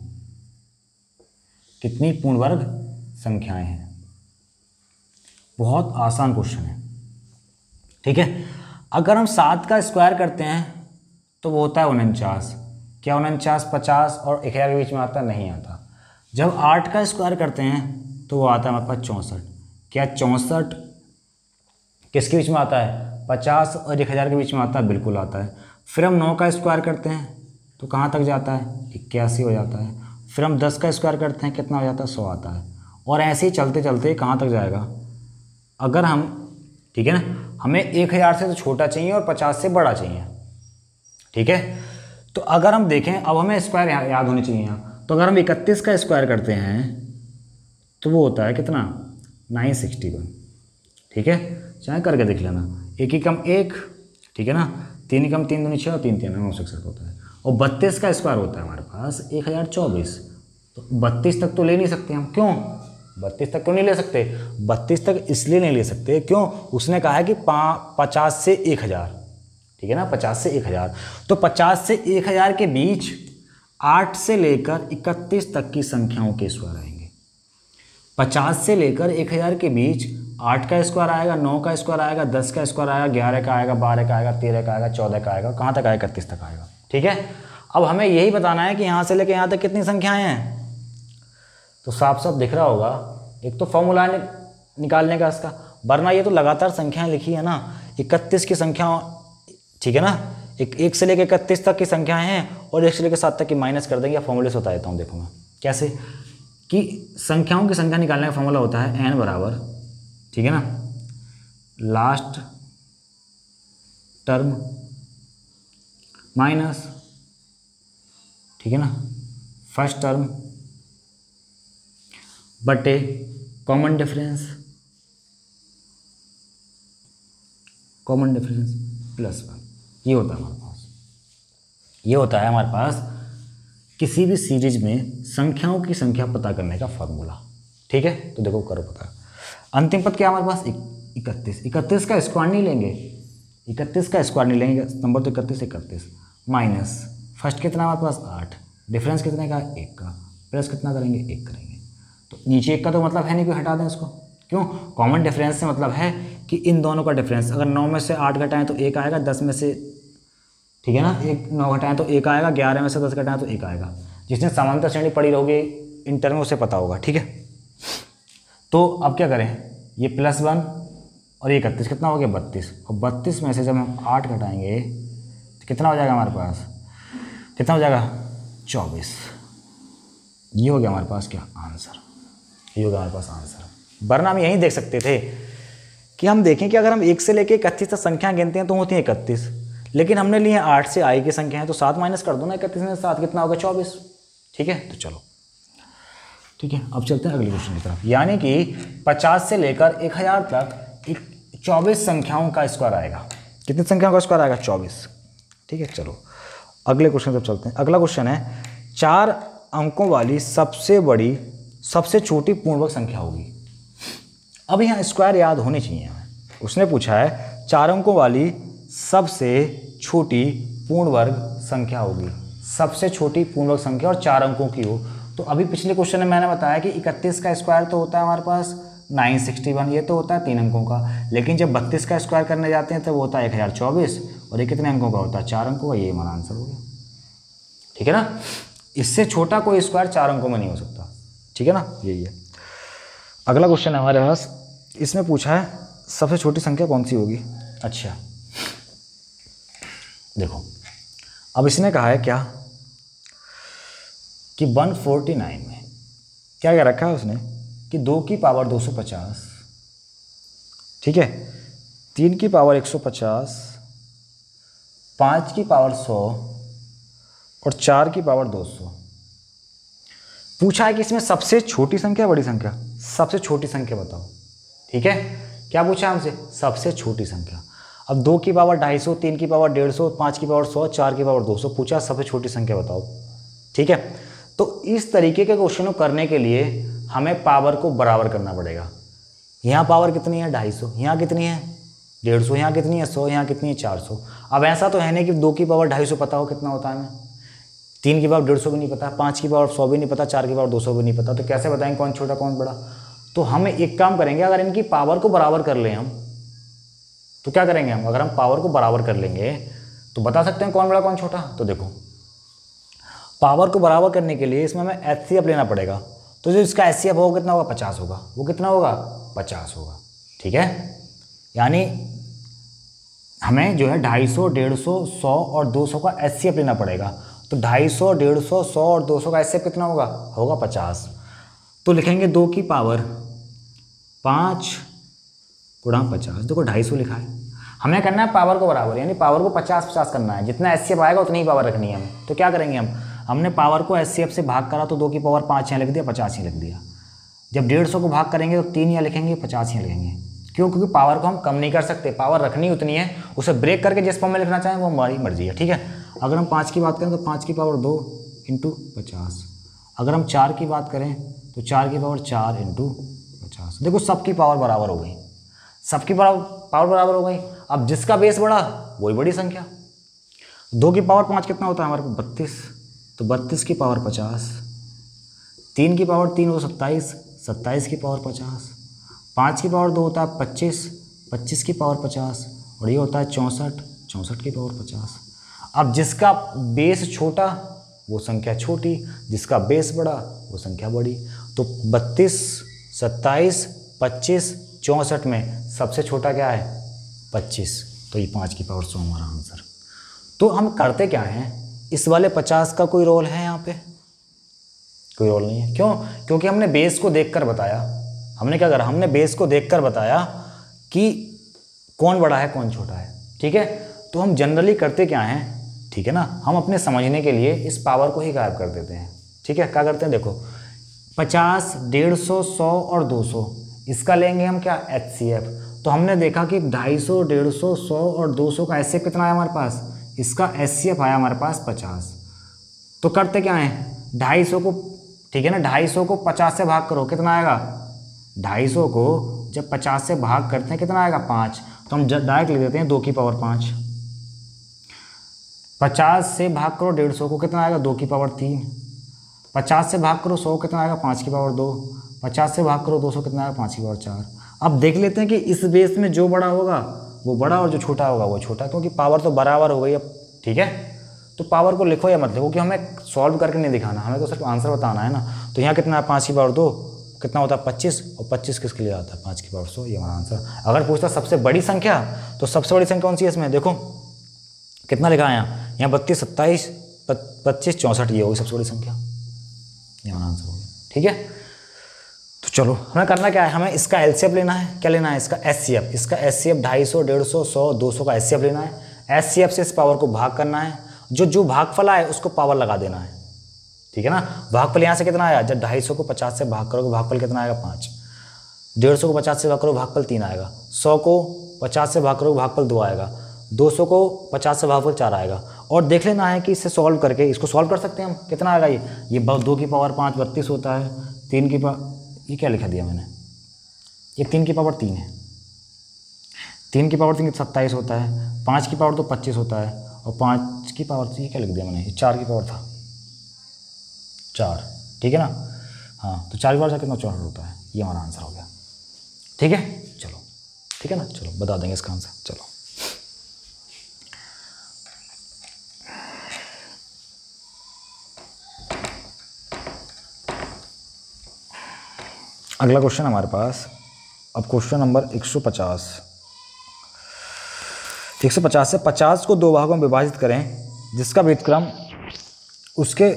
कितनी पूर्ण वर्ग संख्याएं हैं। बहुत आसान क्वेश्चन है, ठीक है। अगर हम 7 का स्क्वायर करते हैं तो वो होता है 49, क्या 49 50 और 1000 के बीच में आता, नहीं आता। जब 8 का स्क्वायर करते हैं तो वो आता है हमारे पास 64, क्या 64 किसके बीच में आता है, 50 और 1000 के बीच में आता है, बिल्कुल आता है। फिर हम 9 का स्क्वायर करते हैं तो कहाँ तक जाता है, 81 हो जाता है। फिर हम 10 का स्क्वायर करते हैं, कितना हो जाता है, 100 आता है। और ऐसे ही चलते चलते कहाँ तक जाएगा, अगर हम, ठीक है ना, हमें 1000 से तो छोटा चाहिए और 50 से बड़ा चाहिए, ठीक है। तो अगर हम देखें, अब हमें स्क्वायर याद होनी चाहिए यहाँ, तो अगर हम 31 का स्क्वायर करते हैं तो वो होता है कितना, 961, ठीक है। चाहे करके देख लेना, 1 ही कम 1, ठीक है ना, 3 ही कम 3 दूनी 6 और 3 3 961 होता है। और 32 का स्क्वायर होता है हमारे पास 1024, तो 32 तक तो ले नहीं सकते हम, क्यों 32 तक क्यों नहीं ले सकते, 32 तक इसलिए नहीं ले सकते क्यों, उसने कहा है कि 50 से 1000, ठीक है ना, 50 से 1000। तो 50 से 1000 के बीच 8 से लेकर 31 तक की संख्याओं के स्क्वायर आएंगे। 50 से लेकर 1000 के बीच 8 का स्क्वायर आएगा, 9 का स्क्वायर आएगा, 10 का स्क्वायर आएगा, 11 का आएगा, 12 का आएगा, 13 का आएगा, 14 का आएगा, कहाँ तक आएगा, 31 तक आएगा, ठीक है। अब हमें यही बताना है कि यहाँ से लेकर यहाँ तक कितनी संख्याएँ हैं। तो साफ साफ दिख रहा होगा, एक तो फॉर्मूला निकालने का इसका, वरना ये तो लगातार संख्याएं लिखी है ना, 31 की संख्या, ठीक है ना, एक से लेकर 31 तक की संख्याएं हैं और 1 से लेकर 7 तक की माइनस कर देंगे। फॉर्मूले से बता देता हूँ, देखो मैं कैसे, कि संख्याओं की संख्या निकालने का फॉर्मूला होता है n बराबर, ठीक है ना, लास्ट टर्म माइनस, ठीक है ना, फर्स्ट टर्म बटे कॉमन डिफरेंस प्लस 1। ये होता है हमारे पास, ये होता है हमारे पास किसी भी सीरीज में संख्याओं की संख्या पता करने का फॉर्मूला, ठीक है। तो देखो करो पता, अंतिम पद क्या हमारे पास 31 का स्क्वायर नहीं लेंगे, 31 का स्क्वायर नहीं लेंगे, नंबर तो 31 माइनस फर्स्ट कितना हमारे पास 8, डिफरेंस कितने का 1 का, प्लस कितना करेंगे 1 करेंगे। तो नीचे 1 का तो मतलब है नहीं, कोई हटा दें इसको, क्यों, कॉमन डिफरेंस से मतलब है कि इन दोनों का डिफरेंस, अगर 9 में से 8 घटाएं तो 1 आएगा, 10 में से, ठीक है ना, 9 घटाएं तो 1 आएगा, 11 में से 10 घटाएं तो 1 आएगा। जिसने समांतर श्रेणी पढ़ी रहोगी इंटर में उसे पता होगा, ठीक है। तो अब क्या करें, ये +1 और ये 31 कितना हो गया 32, और 32 में से जब हम 8 घटाएंगे तो कितना हो जाएगा हमारे पास, कितना हो जाएगा 24। ये हो गया हमारे पास क्या आंसर, ये हो गया हमारे पास आंसर। वरना हम यहीं देख सकते थे कि हम देखें कि अगर हम 1 से लेकर 31 तक संख्या गिनते हैं तो होती है 31, लेकिन हमने लिए 8 से i की संख्या है, तो 7 माइनस कर दो ना 31 में 7 कितना होगा 24। ठीक है, तो चलो ठीक है, अब चलते हैं अगले क्वेश्चन की तरफ। यानी कि 50 से लेकर 1000 तक 24 संख्याओं का स्क्वायर आएगा। कितनी संख्याओं का स्क्वायर आएगा? 24। ठीक है, चलो अगले क्वेश्चन तक चलते हैं। अगला क्वेश्चन है 4 अंकों वाली सबसे बड़ी सबसे छोटी पूर्णवर्ग संख्या होगी। अब यहाँ स्क्वायर याद होने चाहिए हमें। उसने पूछा है 4 अंकों वाली सबसे छोटी पूर्णवर्ग संख्या होगी, सबसे छोटी पूर्णवर्ग संख्या और 4 अंकों की हो। तो अभी पिछले क्वेश्चन में मैंने बताया कि 31 का स्क्वायर तो होता है हमारे पास 961, ये तो होता है 3 अंकों का। लेकिन जब 32 का स्क्वायर करने जाते हैं तो वो होता है 1024, और ये कितने अंकों का होता है? 4 अंकों का। ये हमारा आंसर हो गया। ठीक है ना, इससे छोटा कोई स्क्वायर 4 अंकों में नहीं हो सकता। ठीक है ना, यही है। अगला क्वेश्चन है हमारे पास, इसमें पूछा है सबसे छोटी संख्या कौन सी होगी। अच्छा देखो, अब इसने कहा है क्या कि 149 में क्या क्या रखा है उसने कि 2 की पावर 250, ठीक है, 3 की पावर 150, 5 की पावर 100 और 4 की पावर 200। पूछा है कि इसमें सबसे छोटी संख्या बड़ी संख्या, सबसे छोटी संख्या बताओ। ठीक है, क्या पूछा हमसे? सबसे छोटी संख्या। अब 2 की पावर 250, 3 की पावर 150, 5 की पावर 100, 4 की पावर 200 पूछा, सबसे छोटी संख्या बताओ। ठीक है, तो इस तरीके के क्वेश्चन को करने के लिए हमें पावर को बराबर करना पड़ेगा। यहाँ पावर कितनी है? 250, यहाँ कितनी है? 150, यहाँ कितनी है? 100, यहाँ कितनी है? 400। अब ऐसा तो है नहीं कि 2 की पावर 250 पता हो कितना होता है हमें, 3 की पावर 150 भी नहीं पता, 5 की पावर 100 भी नहीं पता, 4 की पावर 200 भी नहीं पता, तो कैसे बताएंगे कौन छोटा कौन बड़ा? तो हम एक काम करेंगे, अगर इनकी पावर को बराबर कर लें हम, तो क्या करेंगे हम? अगर हम पावर को बराबर कर लेंगे तो बता सकते हैं कौन बड़ा कौन छोटा। तो देखो, पावर को बराबर करने के लिए इसमें हमें एचसीएफ लेना पड़ेगा। तो जो इसका एचसीएफ होगा कितना होगा? 50 होगा। वो कितना होगा? 50 होगा। ठीक है, यानी हमें जो है 250, 150, 100 और 200 का एचसीएफ लेना पड़ेगा। तो 250, 150, 100 और 200 का एचसीएफ कितना होगा? होगा 50। तो लिखेंगे 2 की पावर 5 गुणा 50। देखो 250 लिखा है, हमें करना है पावर को बराबर, यानी पावर को 50-50 करना है। जितना एचसीएफ आएगा उतनी ही पावर रखनी है हमें। तो क्या करेंगे हमने पावर को एचसीएफ से भाग करा तो 2 की पावर 5 यहाँ लिख दिया, 50 यहाँ लिख दिया। जब 150 को भाग करेंगे तो 3 यहाँ लिखेंगे, 50 यहाँ लिखेंगे। क्यों? क्योंकि पावर को हम कम नहीं कर सकते, पावर रखनी उतनी है। उसे ब्रेक करके जिस फॉर्म में लिखना चाहें वो हमारी मर्जी है। ठीक है, अगर हम 5 की बात करें तो 5 की पावर 2 इंटू 50। अगर हम 4 की बात करें तो 4 की पावर 4 इंटू 50। देखो सबकी पावर बराबर हो गई, सबकी पावर बराबर हो गई। अब जिसका बेस बड़ा वही बड़ी संख्या। 2 की पावर 5 कितना होता है हमारे पास? 32। तो 32 की पावर 50। 3 की पावर 3 हो 27, 27 की पावर 50। 5 की पावर 2 होता है 25, 25 की पावर 50। और ये होता है 64, 64 की पावर 50। अब जिसका बेस छोटा वो संख्या छोटी, जिसका बेस बड़ा वो संख्या बड़ी। तो 32, 27, 25, 64 में सबसे छोटा क्या है? 25। तो ये 5 की पावर 100 हमारा आंसर। तो हम करते क्या हैं, इस वाले 50 का कोई रोल है यहाँ पे? कोई रोल नहीं है। क्यों? क्योंकि हमने बेस को देखकर बताया। हमने क्या करा? हमने बेस को देखकर बताया कि कौन बड़ा है कौन छोटा है। ठीक है, तो हम जनरली करते क्या हैं, ठीक है ना, हम अपने समझने के लिए इस पावर को ही गायब कर देते हैं। ठीक है, क्या करते हैं? देखो 50, 150, 100 और 200, इसका लेंगे हम क्या? एचसीएफ। तो हमने देखा कि 250, 150, 100 और 200 का एचसीएफ कितना आया हमारे पास? इसका एचसीएफ आया हमारे पास 50। तो करते क्या हैं, 250 को, ठीक है ना, 250 को 50 से भाग करो, कितना आएगा? 250 को जब 50 से भाग करते हैं कितना आएगा? 5। तो हम डायरेक्ट लिख देते हैं 2 की पावर 5। 50 से भाग करो 150 को, कितना आएगा? 2 की पावर 3। 50 से भाग करो 100, कितना आएगा? 5 की पावर 2। 50 से भाग करो 200, कितना आएगा? 5 की पावर 4। अब देख लेते हैं कि इस बेस में जो बड़ा होगा वो बड़ा और जो छोटा होगा वो छोटा, क्योंकि पावर तो बराबर हो गई अब। ठीक है, तो पावर को लिखो या मत लिखो, कि हमें सॉल्व करके नहीं दिखाना, हमें तो सिर्फ आंसर बताना है ना। तो यहाँ कितना है? 5 की पावर 2, कितना होता है? 25। और 25 किसके लिए आता है? 5 की पावर 100। ये हमारा आंसर। अगर पूछता सबसे बड़ी संख्या, तो सबसे बड़ी संख्या कौन सी है इसमें? देखो कितना लिखा है यहाँ 32, 27, 25, 64, ये होगी सबसे बड़ी संख्या। ये हमारा आंसर होगा। ठीक है, तो चलो हमें करना क्या है, हमें इसका एलसीएफ लेना है। क्या लेना है? इसका एचसीएफ। इसका एचसीएफ 250, 150, 100, 200 का एचसीएफ लेना है। HCF से इस पावर को भाग करना है, जो भागफल आए उसको पावर लगा देना है, ठीक है ना। भागफल यहाँ से कितना आया, जब 250 को 50 से भाग करोगे भागफल कितना आएगा 5, 150 को 50 से भाग करो भागफल 3 आएगा, 100 को 50 से भाग करो भागफल 2 आएगा, 200 को 50 से भागफल 4 आएगा। और देख लेना है कि इसे सॉल्व करके, इसको सॉल्व कर सकते हैं हम, कितना आएगा ये 2 की पावर 5 32 होता है, 3 की पावर, ये क्या लिखा दिया मैंने, ये 3 की पावर 3 है, 3 की पावर 3 27 होता है, 5 की पावर तो 25 होता है, और 5 की पावर, ये क्या लिख दिया मैंने, ये 4 की पावर था 4, ठीक है ना। हाँ, तो 4 की पावर से कितना 64 होता है, ये हमारा आंसर हो गया, ठीक है। चलो ठीक है ना, चलो बता देंगे इसका आंसर। चलो अगला क्वेश्चन हमारे पास, अब क्वेश्चन नंबर 150 से 50 को 2 भागों में विभाजित करें, जिसका व्युत्क्रम उसके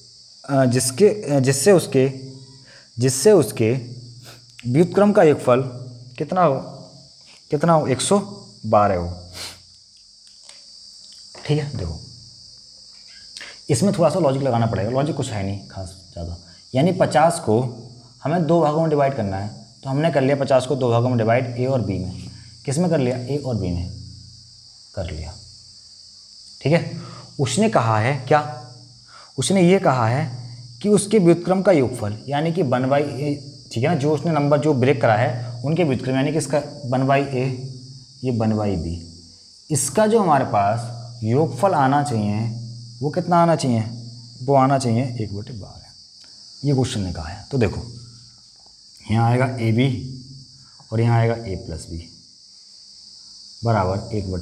जिससे उसके व्युत्क्रम का योगफल कितना हो 112 हो, ठीक है। देखो इसमें थोड़ा सा लॉजिक लगाना पड़ेगा, लॉजिक कुछ है नहीं खास ज़्यादा, यानी 50 को हमें 2 भागों में डिवाइड करना है, तो हमने कर लिया 50 को 2 भागों में डिवाइड, ए और बी में, किस में कर लिया, ए और बी में कर लिया, ठीक है। उसने कहा है क्या, उसने ये कहा है कि उसके व्युत्क्रम का योगफल यानी कि 1/a, ठीक है ना, जो उसने नंबर जो ब्रेक करा है उनके व्युत्क्रम यानी कि इसका 1/a, ये 1/b, इसका जो हमारे पास योगफल आना चाहिए वो कितना आना चाहिए, वो आना चाहिए 1/12 है, ये क्वेश्चन ने कहा है। तो देखो यहाँ आएगा AB और यहाँ आएगा a + b बराबर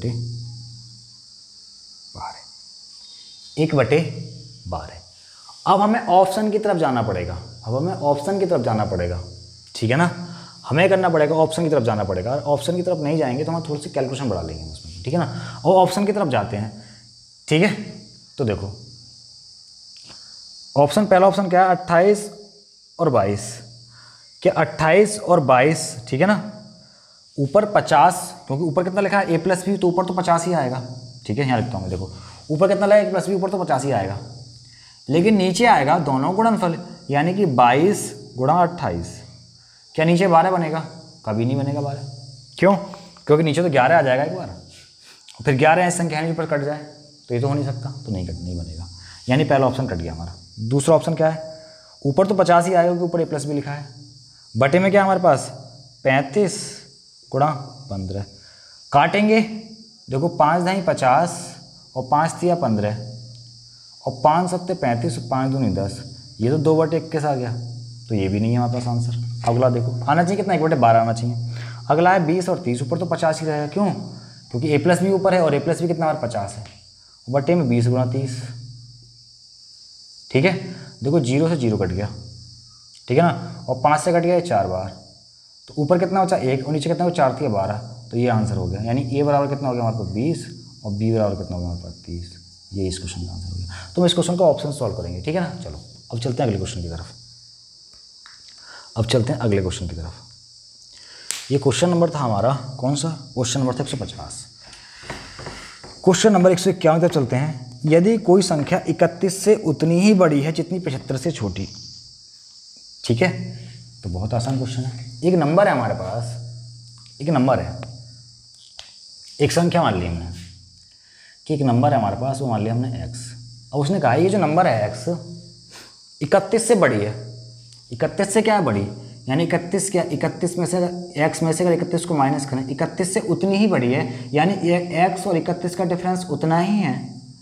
1/12। अब हमें ऑप्शन की तरफ जाना पड़ेगा, ठीक है ना, हमें करना पड़ेगा ऑप्शन की तरफ जाना पड़ेगा, और ऑप्शन की तरफ नहीं जाएंगे तो हम थोड़ी सी कैलकुलेशन बढ़ा लेंगे उसमें, ठीक है ना। और ऑप्शन की तरफ जाते हैं, ठीक है। तो देखो ऑप्शन, पहला ऑप्शन क्या है, 28 और 22, क्या 28 और 22, ठीक है ना। ऊपर 50, क्योंकि ऊपर कितना लिखा है a + b, तो ऊपर तो 50 ही आएगा, ठीक है। यहाँ लिखता हूँ मैं, देखो ऊपर कितना लगा a + b, ऊपर तो 50 ही आएगा, लेकिन नीचे आएगा दोनों गुणनफल, यानी कि 22 × 28, क्या नीचे 12 बनेगा, कभी नहीं बनेगा 12, क्यों, क्योंकि नीचे तो 11 आ जाएगा एक बार, फिर 11 ऐसी संख्या है ऊपर कट जाए तो ये तो हो नहीं सकता, तो नहीं बनेगा, यानी पहला ऑप्शन कट गया हमारा। दूसरा ऑप्शन क्या है, ऊपर तो 50 ही आएगा क्योंकि ऊपर a + b लिखा है, बटे में क्या हमारे पास 35 × 15, काटेंगे, देखो 5 × 50 और 5 × 15 और 5 × 7 35 और 5 × 2 10, ये तो 2/21 आ गया, तो ये भी नहीं है हमारे पास आंसर। अगला देखो आना चाहिए कितना, 1/12 आना चाहिए। अगला है 20 और 30, ऊपर तो 50 ही रहेगा, क्यों, क्योंकि a + b ऊपर है और a + b कितना हमारा 50 है, बटे में 20 × 30, ठीक है। देखो 0 से 0 कट गया, ठीक है ना, और 5 से कट गया 4 बार, तो ऊपर कितना बचा 1 और नीचे कितना 4 × 12, तो ये आंसर हो गया, यानी a बराबर कितना हो गया हमारे पास 20 और b बराबर कितना हो गया हमारे पास 30, ये इस क्वेश्चन का आंसर हो गया। तो हम इस क्वेश्चन का ऑप्शन सॉल्व करेंगे, ठीक है ना। चलो अब चलते हैं अगले क्वेश्चन की तरफ, ये क्वेश्चन नंबर था हमारा कौन सा, क्वेश्चन नंबर था 150। क्वेश्चन नंबर 151 तक चलते हैं। यदि कोई संख्या 31 से उतनी ही बड़ी है जितनी 75 से छोटी, ठीक है, तो बहुत आसान क्वेश्चन है। एक नंबर है हमारे पास, एक संख्या मान ली हमने कि एक नंबर है हमारे पास, वो मान लिया हमने x। अब उसने कहा ये जो नंबर है x 31 से बड़ी है, 31 से क्या है बड़ी, यानी 31 में से x में से अगर 31 को माइनस करें 31 से उतनी ही बड़ी है, यानी x और 31 का डिफरेंस उतना ही है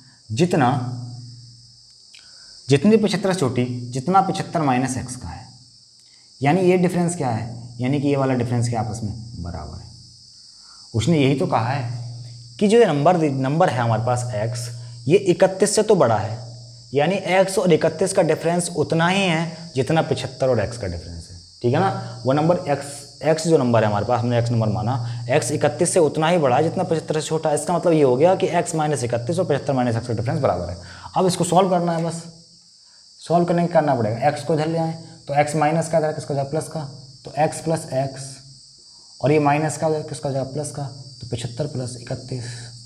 जितनी 75 छोटी, जितना 75 - x का है, यानी ये डिफरेंस क्या है, यानी कि ये वाला डिफरेंस क्या आपस में बराबर है। उसने यही तो कहा है कि जो ये नंबर है हमारे पास x, ये 31 से तो बड़ा है, यानी x और 31 का डिफरेंस उतना ही है जितना 75 और x का डिफरेंस है, ठीक है ना। वो नंबर x जो नंबर है हमारे पास, हमने x नंबर माना, x 31 से उतना ही बड़ा है जितना 75 से छोटा है। इसका मतलब ये हो गया कि x - 31 और 75 - x का डिफरेंस बराबर है। अब इसको सॉल्व करना है, बस सॉल्व करने का करना पड़ेगा। x को इधर ले आए तो x माइनस का इधर किसका जाएगा प्लस का, तो x + x, और ये माइनस का किसका जाएगा प्लस का, तो 75 + 31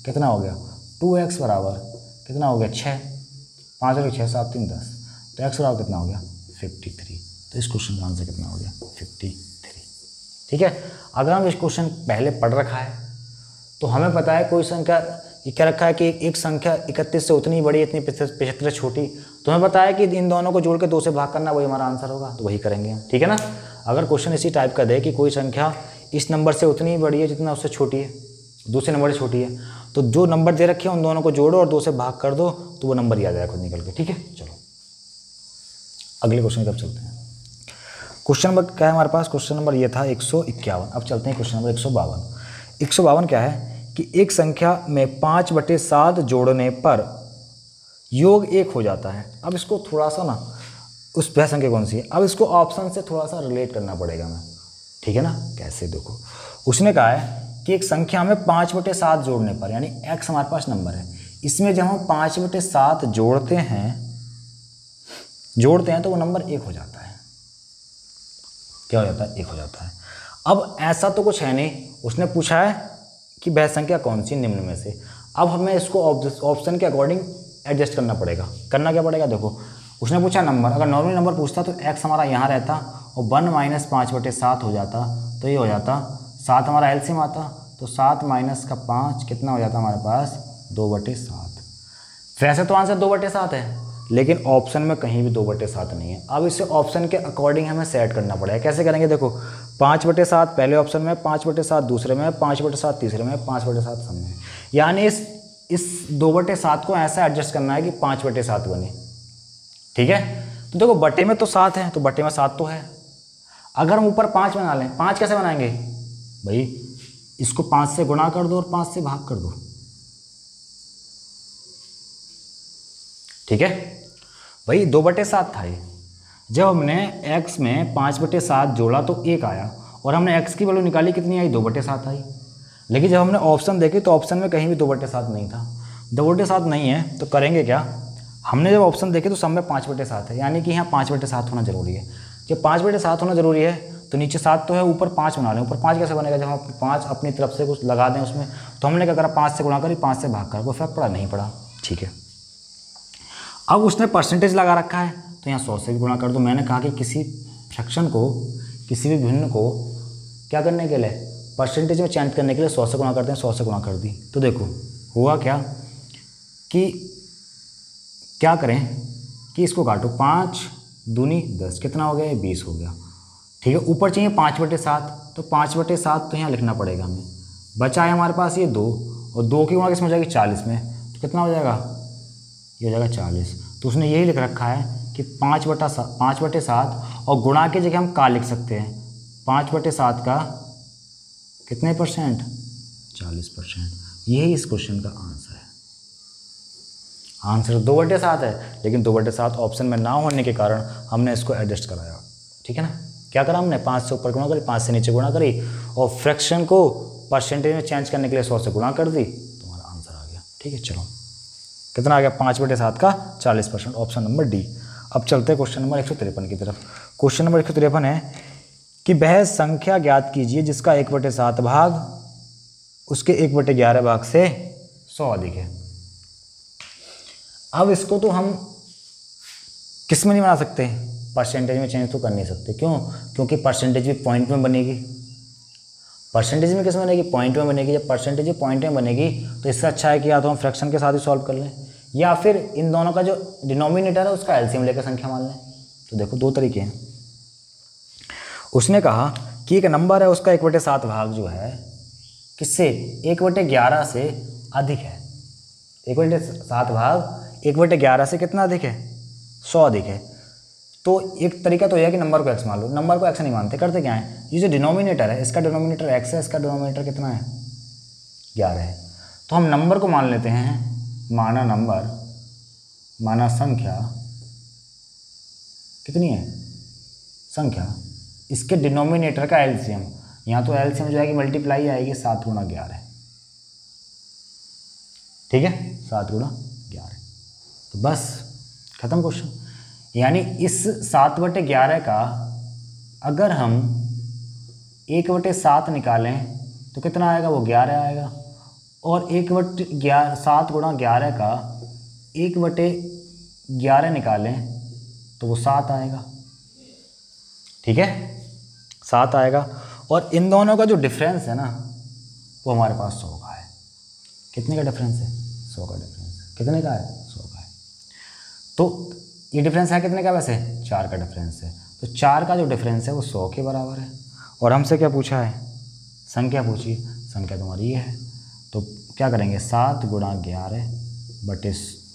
कितना हो गया 2x बराबर कितना हो गया 6, 5 और 6 7 3 10, तो x बराबर कितना हो गया 53। तो इस क्वेश्चन का आंसर कितना हो गया 53। ठीक है, अगर हम इस क्वेश्चन पहले पढ़ रखा है तो हमें पता है कोई संख्या ये क्या रखा है कि एक संख्या 31 से उतनी बड़ी इतनी 75 से छोटी, तो हमें पता है कि इन दोनों को जोड़ के 2 से भाग करना वही हमारा आंसर होगा, तो वही करेंगे हम। ठीक है ना, अगर क्वेश्चन इसी टाइप का दे कि कोई संख्या इस नंबर से उतनी बड़ी है जितना उससे छोटी है, दूसरे नंबर से छोटी है, तो जो नंबर दे रखे हैं उन दोनों को जोड़ो और 2 से भाग कर दो तो वो नंबर याद आएगा खुद निकल के। ठीक है, चलो अगले क्वेश्चन की तरफ चलते हैं। क्वेश्चन नंबर क्या है हमारे पास, क्वेश्चन नंबर ये था 151। अब चलते हैं क्वेश्चन नंबर 152। 152 क्या है कि एक संख्या में 5/7 जोड़ने पर योग 1 हो जाता है। अब इसको थोड़ा सा ना, उस वह संख्या कौन सी है, अब इसको ऑप्शन से थोड़ा सा रिलेट करना पड़ेगा हमें। ठीक है ना, कैसे देखो, उसने कहा है कि एक संख्या में 5/7 जोड़ने पर, यानी x हमारे पास नंबर है, इसमें जब हम 5/7 जोड़ते हैं तो वो नंबर 1 हो जाता है। क्या हो जाता है 1 हो जाता है। अब ऐसा तो कुछ है नहीं, उसने पूछा है कि वह संख्या कौन सी निम्न में से। अब हमें इसको ऑप्शन के अकॉर्डिंग एडजस्ट करना पड़ेगा। करना क्या पड़ेगा, देखो उसने पूछा नंबर, अगर नॉर्मल नंबर पूछता तो x हमारा यहाँ रहता और 1 - 5/7 हो जाता, तो ये हो जाता 7 हमारा एलसीएम आता, तो 7 - 5 कितना हो जाता हमारे पास 2/7। वैसे तो आंसर 2/7 है, लेकिन ऑप्शन में कहीं भी 2/7 नहीं है। अब इसे ऑप्शन के अकॉर्डिंग हमें सेट करना पड़ेगा। कैसे करेंगे, देखो 5/7 पहले ऑप्शन में, 5/7 दूसरे में, 5/7 तीसरे में, 5/7 सब में, यानी इस 2/7 को ऐसा एडजस्ट करना है कि 5/7 बने। ठीक है, तो देखो बटे में तो 7 है, तो बटे में 7 तो है। अगर हम ऊपर 5 बना लें, 5 कैसे बनाएंगे भाई, इसको 5 से गुणा कर दो और 5 से भाग कर दो। ठीक है भाई, 2/7 था ये। जब हमने x में 5/7 जोड़ा तो 1 आया, और हमने x की वैल्यू निकाली कितनी आई 2/7 आई। लेकिन जब हमने ऑप्शन देखे तो ऑप्शन में कहीं भी 2/7 नहीं था। 2/7 नहीं है तो करेंगे क्या, हमने जब ऑप्शन देखे तो सब में 5/7 है, यानी कि यहाँ 5/7 होना जरूरी है। जब 5/7 होना जरूरी है तो नीचे 7 तो है, ऊपर 5 बना लें। ऊपर 5 कैसे बनेगा, जब हम 5 अपनी तरफ से कुछ लगा दें उसमें, तो हमने क्या करा 5 से गुणा करी, 5 से भाग कर, कोई फर्क पड़ा नहीं पड़ा। ठीक है, अब उसने परसेंटेज लगा रखा है तो यहाँ 100 से भी गुणा कर दो। मैंने कहा कि किसी फ्रैक्शन को, किसी भी भिन्न को क्या करने के लिए, परसेंटेज में चेंज करने के लिए 100 से गुणा करते हैं। 100 से गुणा कर दी तो देखो हुआ क्या कि क्या करें कि इसको काटो, 5 दूनी 10 कितना हो गया, 20 हो गया। ठीक है, ऊपर चाहिए 5/7, तो 5/7 तो यहाँ लिखना पड़ेगा हमें। बचा है हमारे पास ये 2, और 2 की गुणा किसमें हो जाएगी 40 में, तो कितना हो जाएगा, ये हो जाएगा 40। तो उसने यही लिख रखा है कि 5/7 और गुणा की जगह हम का लिख सकते हैं, 5/7 का कितने %, 40%। यही इस क्वेश्चन का आंसर है। आंसर 2/7 है, लेकिन 2/7 ऑप्शन में ना होने के कारण हमने इसको एडजस्ट कराया। ठीक है ना, क्या करा हमने, 5 से ऊपर गुणा करी, 5 से नीचे गुणा करी, और फ्रैक्शन को परसेंटेज में चेंज करने के लिए 100 से गुणा कर दी, तो हमारा आंसर आ गया। ठीक है, चलो कितना आ गया, 5/7 का 40%, ऑप्शन नंबर डी। अब चलते हैं क्वेश्चन नंबर 153 की तरफ। क्वेश्चन नंबर 153 है कि वह संख्या ज्ञात कीजिए जिसका 1/7 भाग उसके 1/11 भाग से 100 अधिक है। अब इसको तो हम किस में नहीं बना सकते, परसेंटेज में चेंज तो कर नहीं सकते। क्यों, क्योंकि परसेंटेज भी पॉइंट में बनेगी। परसेंटेज में किस में बनेगी, पॉइंट में बनेगी। जब परसेंटेज पॉइंट में बनेगी तो इससे अच्छा है कि या तो हम फ्रैक्शन के साथ ही सॉल्व कर लें, या फिर इन दोनों का जो डिनोमिनेटर है उसका एलसीएम लेकर संख्या मान लें। तो देखो 2 तरीके हैं। उसने कहा कि एक नंबर है, उसका 1/7 भाग जो है किससे, 1/11 से अधिक है। 1/7 भाग 1/11 से कितना अधिक है, 100 अधिक है। तो एक तरीका तो यह है कि नंबर को x मान लो। नंबर को x नहीं मानते, करते क्या है, ये जो डिनोमिनेटर है इसका डिनोमिनेटर x है, इसका डिनोमिनेटर कितना है 11 है। तो हम नंबर को मान लेते हैं, माना नंबर, माना संख्या कितनी है, संख्या, इसके डिनोमिनेटर का एलसीएम। यहाँ तो एलसीएम जो है कि मल्टीप्लाई आएगी 7 × 11। ठीक है, 7 × 11, तो बस खत्म क्वेश्चन। यानी इस 7/11 का अगर हम 1/7 निकालें तो कितना आएगा, वो 11 आएगा। और 7 गुणा 11 का 1/11 निकालें तो वो 7 आएगा। ठीक है, 7 आएगा। और इन दोनों का जो डिफरेंस है ना वो हमारे पास 100 का है। कितने का डिफरेंस है? 100 का डिफरेंस है। कितने का है? 100 का है। तो ये डिफरेंस है कितने का? वैसे 4 का डिफरेंस है। तो 4 का जो डिफरेंस है वो 100 के बराबर है। और हमसे क्या पूछा है? संख्या पूछी। संख्या तुम्हारी ये है। तो क्या करेंगे? 7 गुणा 11 बटे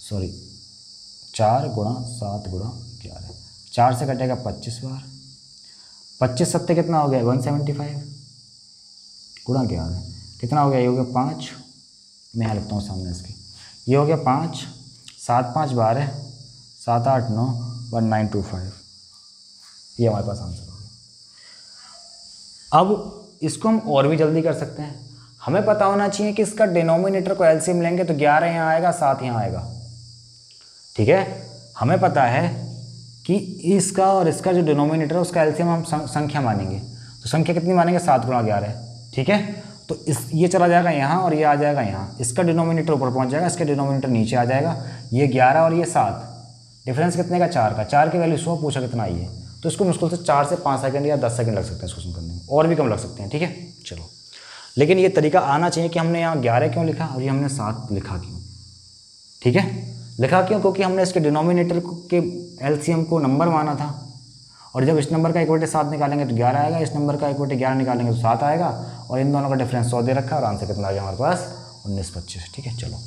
4 गुणा 7 गुणा 11। 4 से कटेगा 25 बार। 25 सत्ते कितना हो गया? 175 गुणा 11 कितना हो गया? ये हो गया 5। मैं यहाँ लिखता हूँ सामने इसके। ये हो गया 5, 7 5 12, 7 8 9 1925। ये हमारे पास आंसर हो गया। अब इसको हम और भी जल्दी कर सकते हैं। हमें पता होना चाहिए कि इसका डिनोमिनेटर को एलसीएम लेंगे तो 11 यहाँ आएगा, 7 यहाँ आएगा। ठीक है, हमें पता है कि इसका और इसका जो डिनोमिनेटर है उसका एलसीएम हम संख्या मानेंगे। तो संख्या कितनी मानेंगे? 7 गुणा 11। ठीक है, तो ये चला जाएगा यहाँ और ये आ जाएगा यहाँ। इसका डिनोमिनेटर ऊपर पहुँच जाएगा, इसका डिनोमिनेटर नीचे आ जाएगा। ये 11 और ये 7, डिफरेंस कितने का? 4 का। 4 की वैल्यू 100 पूछा कितना आई है, तो इसको मुश्किल से 4 से 5 सेकंड या 10 सेकंड लग सकते हैं इसको करने में, और भी कम लग सकते हैं। ठीक है, चलो, लेकिन ये तरीका आना चाहिए कि हमने यहाँ 11 क्यों लिखा और ये हमने 7 लिखा क्यों। ठीक है, लिखा क्यों? क्योंकि हमने इसके डिनोमिनेटर के एलसीएम को नंबर माना था। और जब इस नंबर का 1/7 निकालेंगे तो 11 आएगा, इस नंबर का 1/11 निकालेंगे तो 7 आएगा। और इन दोनों का डिफरेंस 100 दे रखा है और आंसर कितना आ गया हमारे पास? 1925। ठीक है, चलो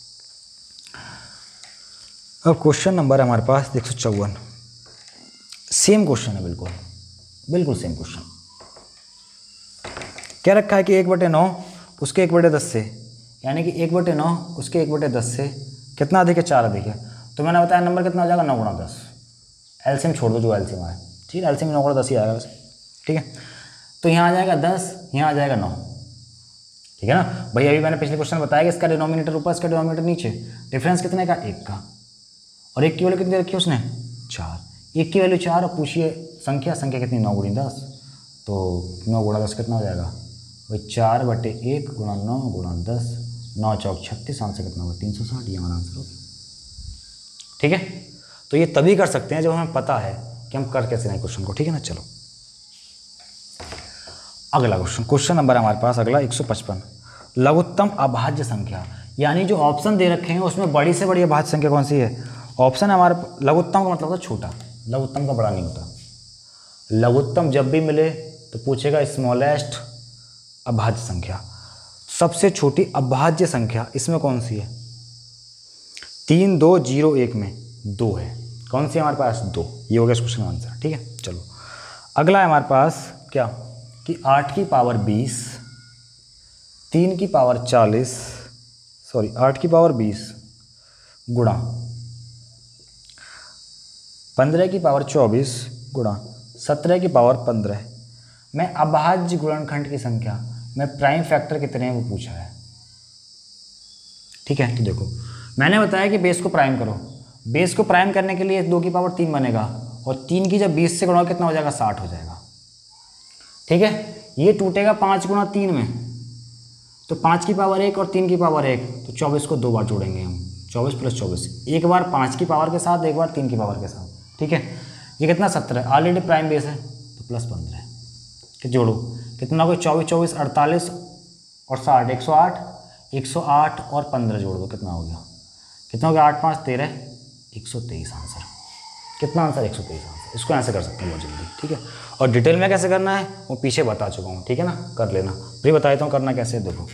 अब क्वेश्चन नंबर है हमारे पास 154। सेम क्वेश्चन है, बिल्कुल सेम क्वेश्चन। क्या रखा है कि 1/9 उसके 1/10 से, यानी कि 1/9 उसके 1/10 से कितना अधिक है? 4 अधिक है। तो मैंने बताया नंबर कितना हो जाएगा? 9 गुणा 10। एलसीएम छोड़ दो जो एलसीएम आए। ठीक है, एलसीएम 9 गुणा 10 ही आएगा वैसे। ठीक है, तो यहाँ आ जाएगा 10, यहाँ आ जाएगा 9। ठीक है ना भाई? अभी मैंने पिछले क्वेश्चन बताया कि इसका डिनोमिनेटर ऊपर, इसका डिनोमिनेटर नीचे। डिफरेंस कितने का? 1 का। और 1 की वैल्यू कितनी रखी है उसने? 4। 1 की वैल्यू 4 और पूछिए संख्या कितनी? 9 गुणी 10। तो 9 गुणा 10 कितना हो जाएगा भाई? 4/1 गुणा 9 गुणा 10, 9 चौक 36, आंसर कितना होगा? 360। ये हमारा आंसर होगा। ठीक है, तो ये तभी कर सकते हैं जब हमें पता है कि हम कर कैसे हैं क्वेश्चन को। ठीक है ना, चलो अगला क्वेश्चन नंबर हमारे पास अगला 155। लघुत्तम अभाज्य संख्या, यानी जो ऑप्शन दे रखे हैं उसमें बड़ी से बड़ी अभाज्य संख्या कौन सी है? ऑप्शन है हमारे लघुत्तम का मतलब होता है छोटा, लघुत्तम का बड़ा नहीं होता। लघुत्तम जब भी मिले तो पूछेगा स्मॉलेस्ट अभाज्य संख्या। सबसे छोटी अभाज्य संख्या इसमें कौन सी है? 3 2 0 1 में 2 है। कौन सी है हमारे पास? 2। ये हो गया इस क्वेश्चन का आंसर। ठीक है, चलो अगला है हमारे पास क्या कि 8 की पावर 20, 3 की पावर 40, 8 की पावर 20 गुणा 15 की पावर 24 गुणा 17 की पावर 15 में अभाज्य गुणनखंड की संख्या में प्राइम फैक्टर कितने हैं वो पूछा है। ठीक है, तो देखो मैंने बताया कि बेस को प्राइम करो। बेस को प्राइम करने के लिए 2 की पावर 3 बनेगा और 3 की जब 20 से गुणा कितना हो जाएगा? 60 हो जाएगा। ठीक है, ये टूटेगा 5 गुणा 3 में, तो 5 की पावर 1 और 3 की पावर 1, तो 24 को 2 बार जोड़ेंगे हम। 24 + 24, एक बार 5 की पावर के साथ, एक बार 3 की पावर के साथ। ठीक है, ये कितना? 17 ऑलरेडी प्राइम बेस है तो +15 कि जोड़ो कितना हो गया? 24 24 48 और 60 108, 108 और 15 जोड़ दो कितना हो गया? कितना हो गया? 8 5 13 123 आंसर। कितना आंसर? 123 आंसर। इसको ऐसे कर सकते हैं बहुत जल्दी। ठीक है, और डिटेल में कैसे करना है वो पीछे बता चुका हूँ। ठीक है ना, कर लेना। फिर बता देता हूँ करना कैसे। देखो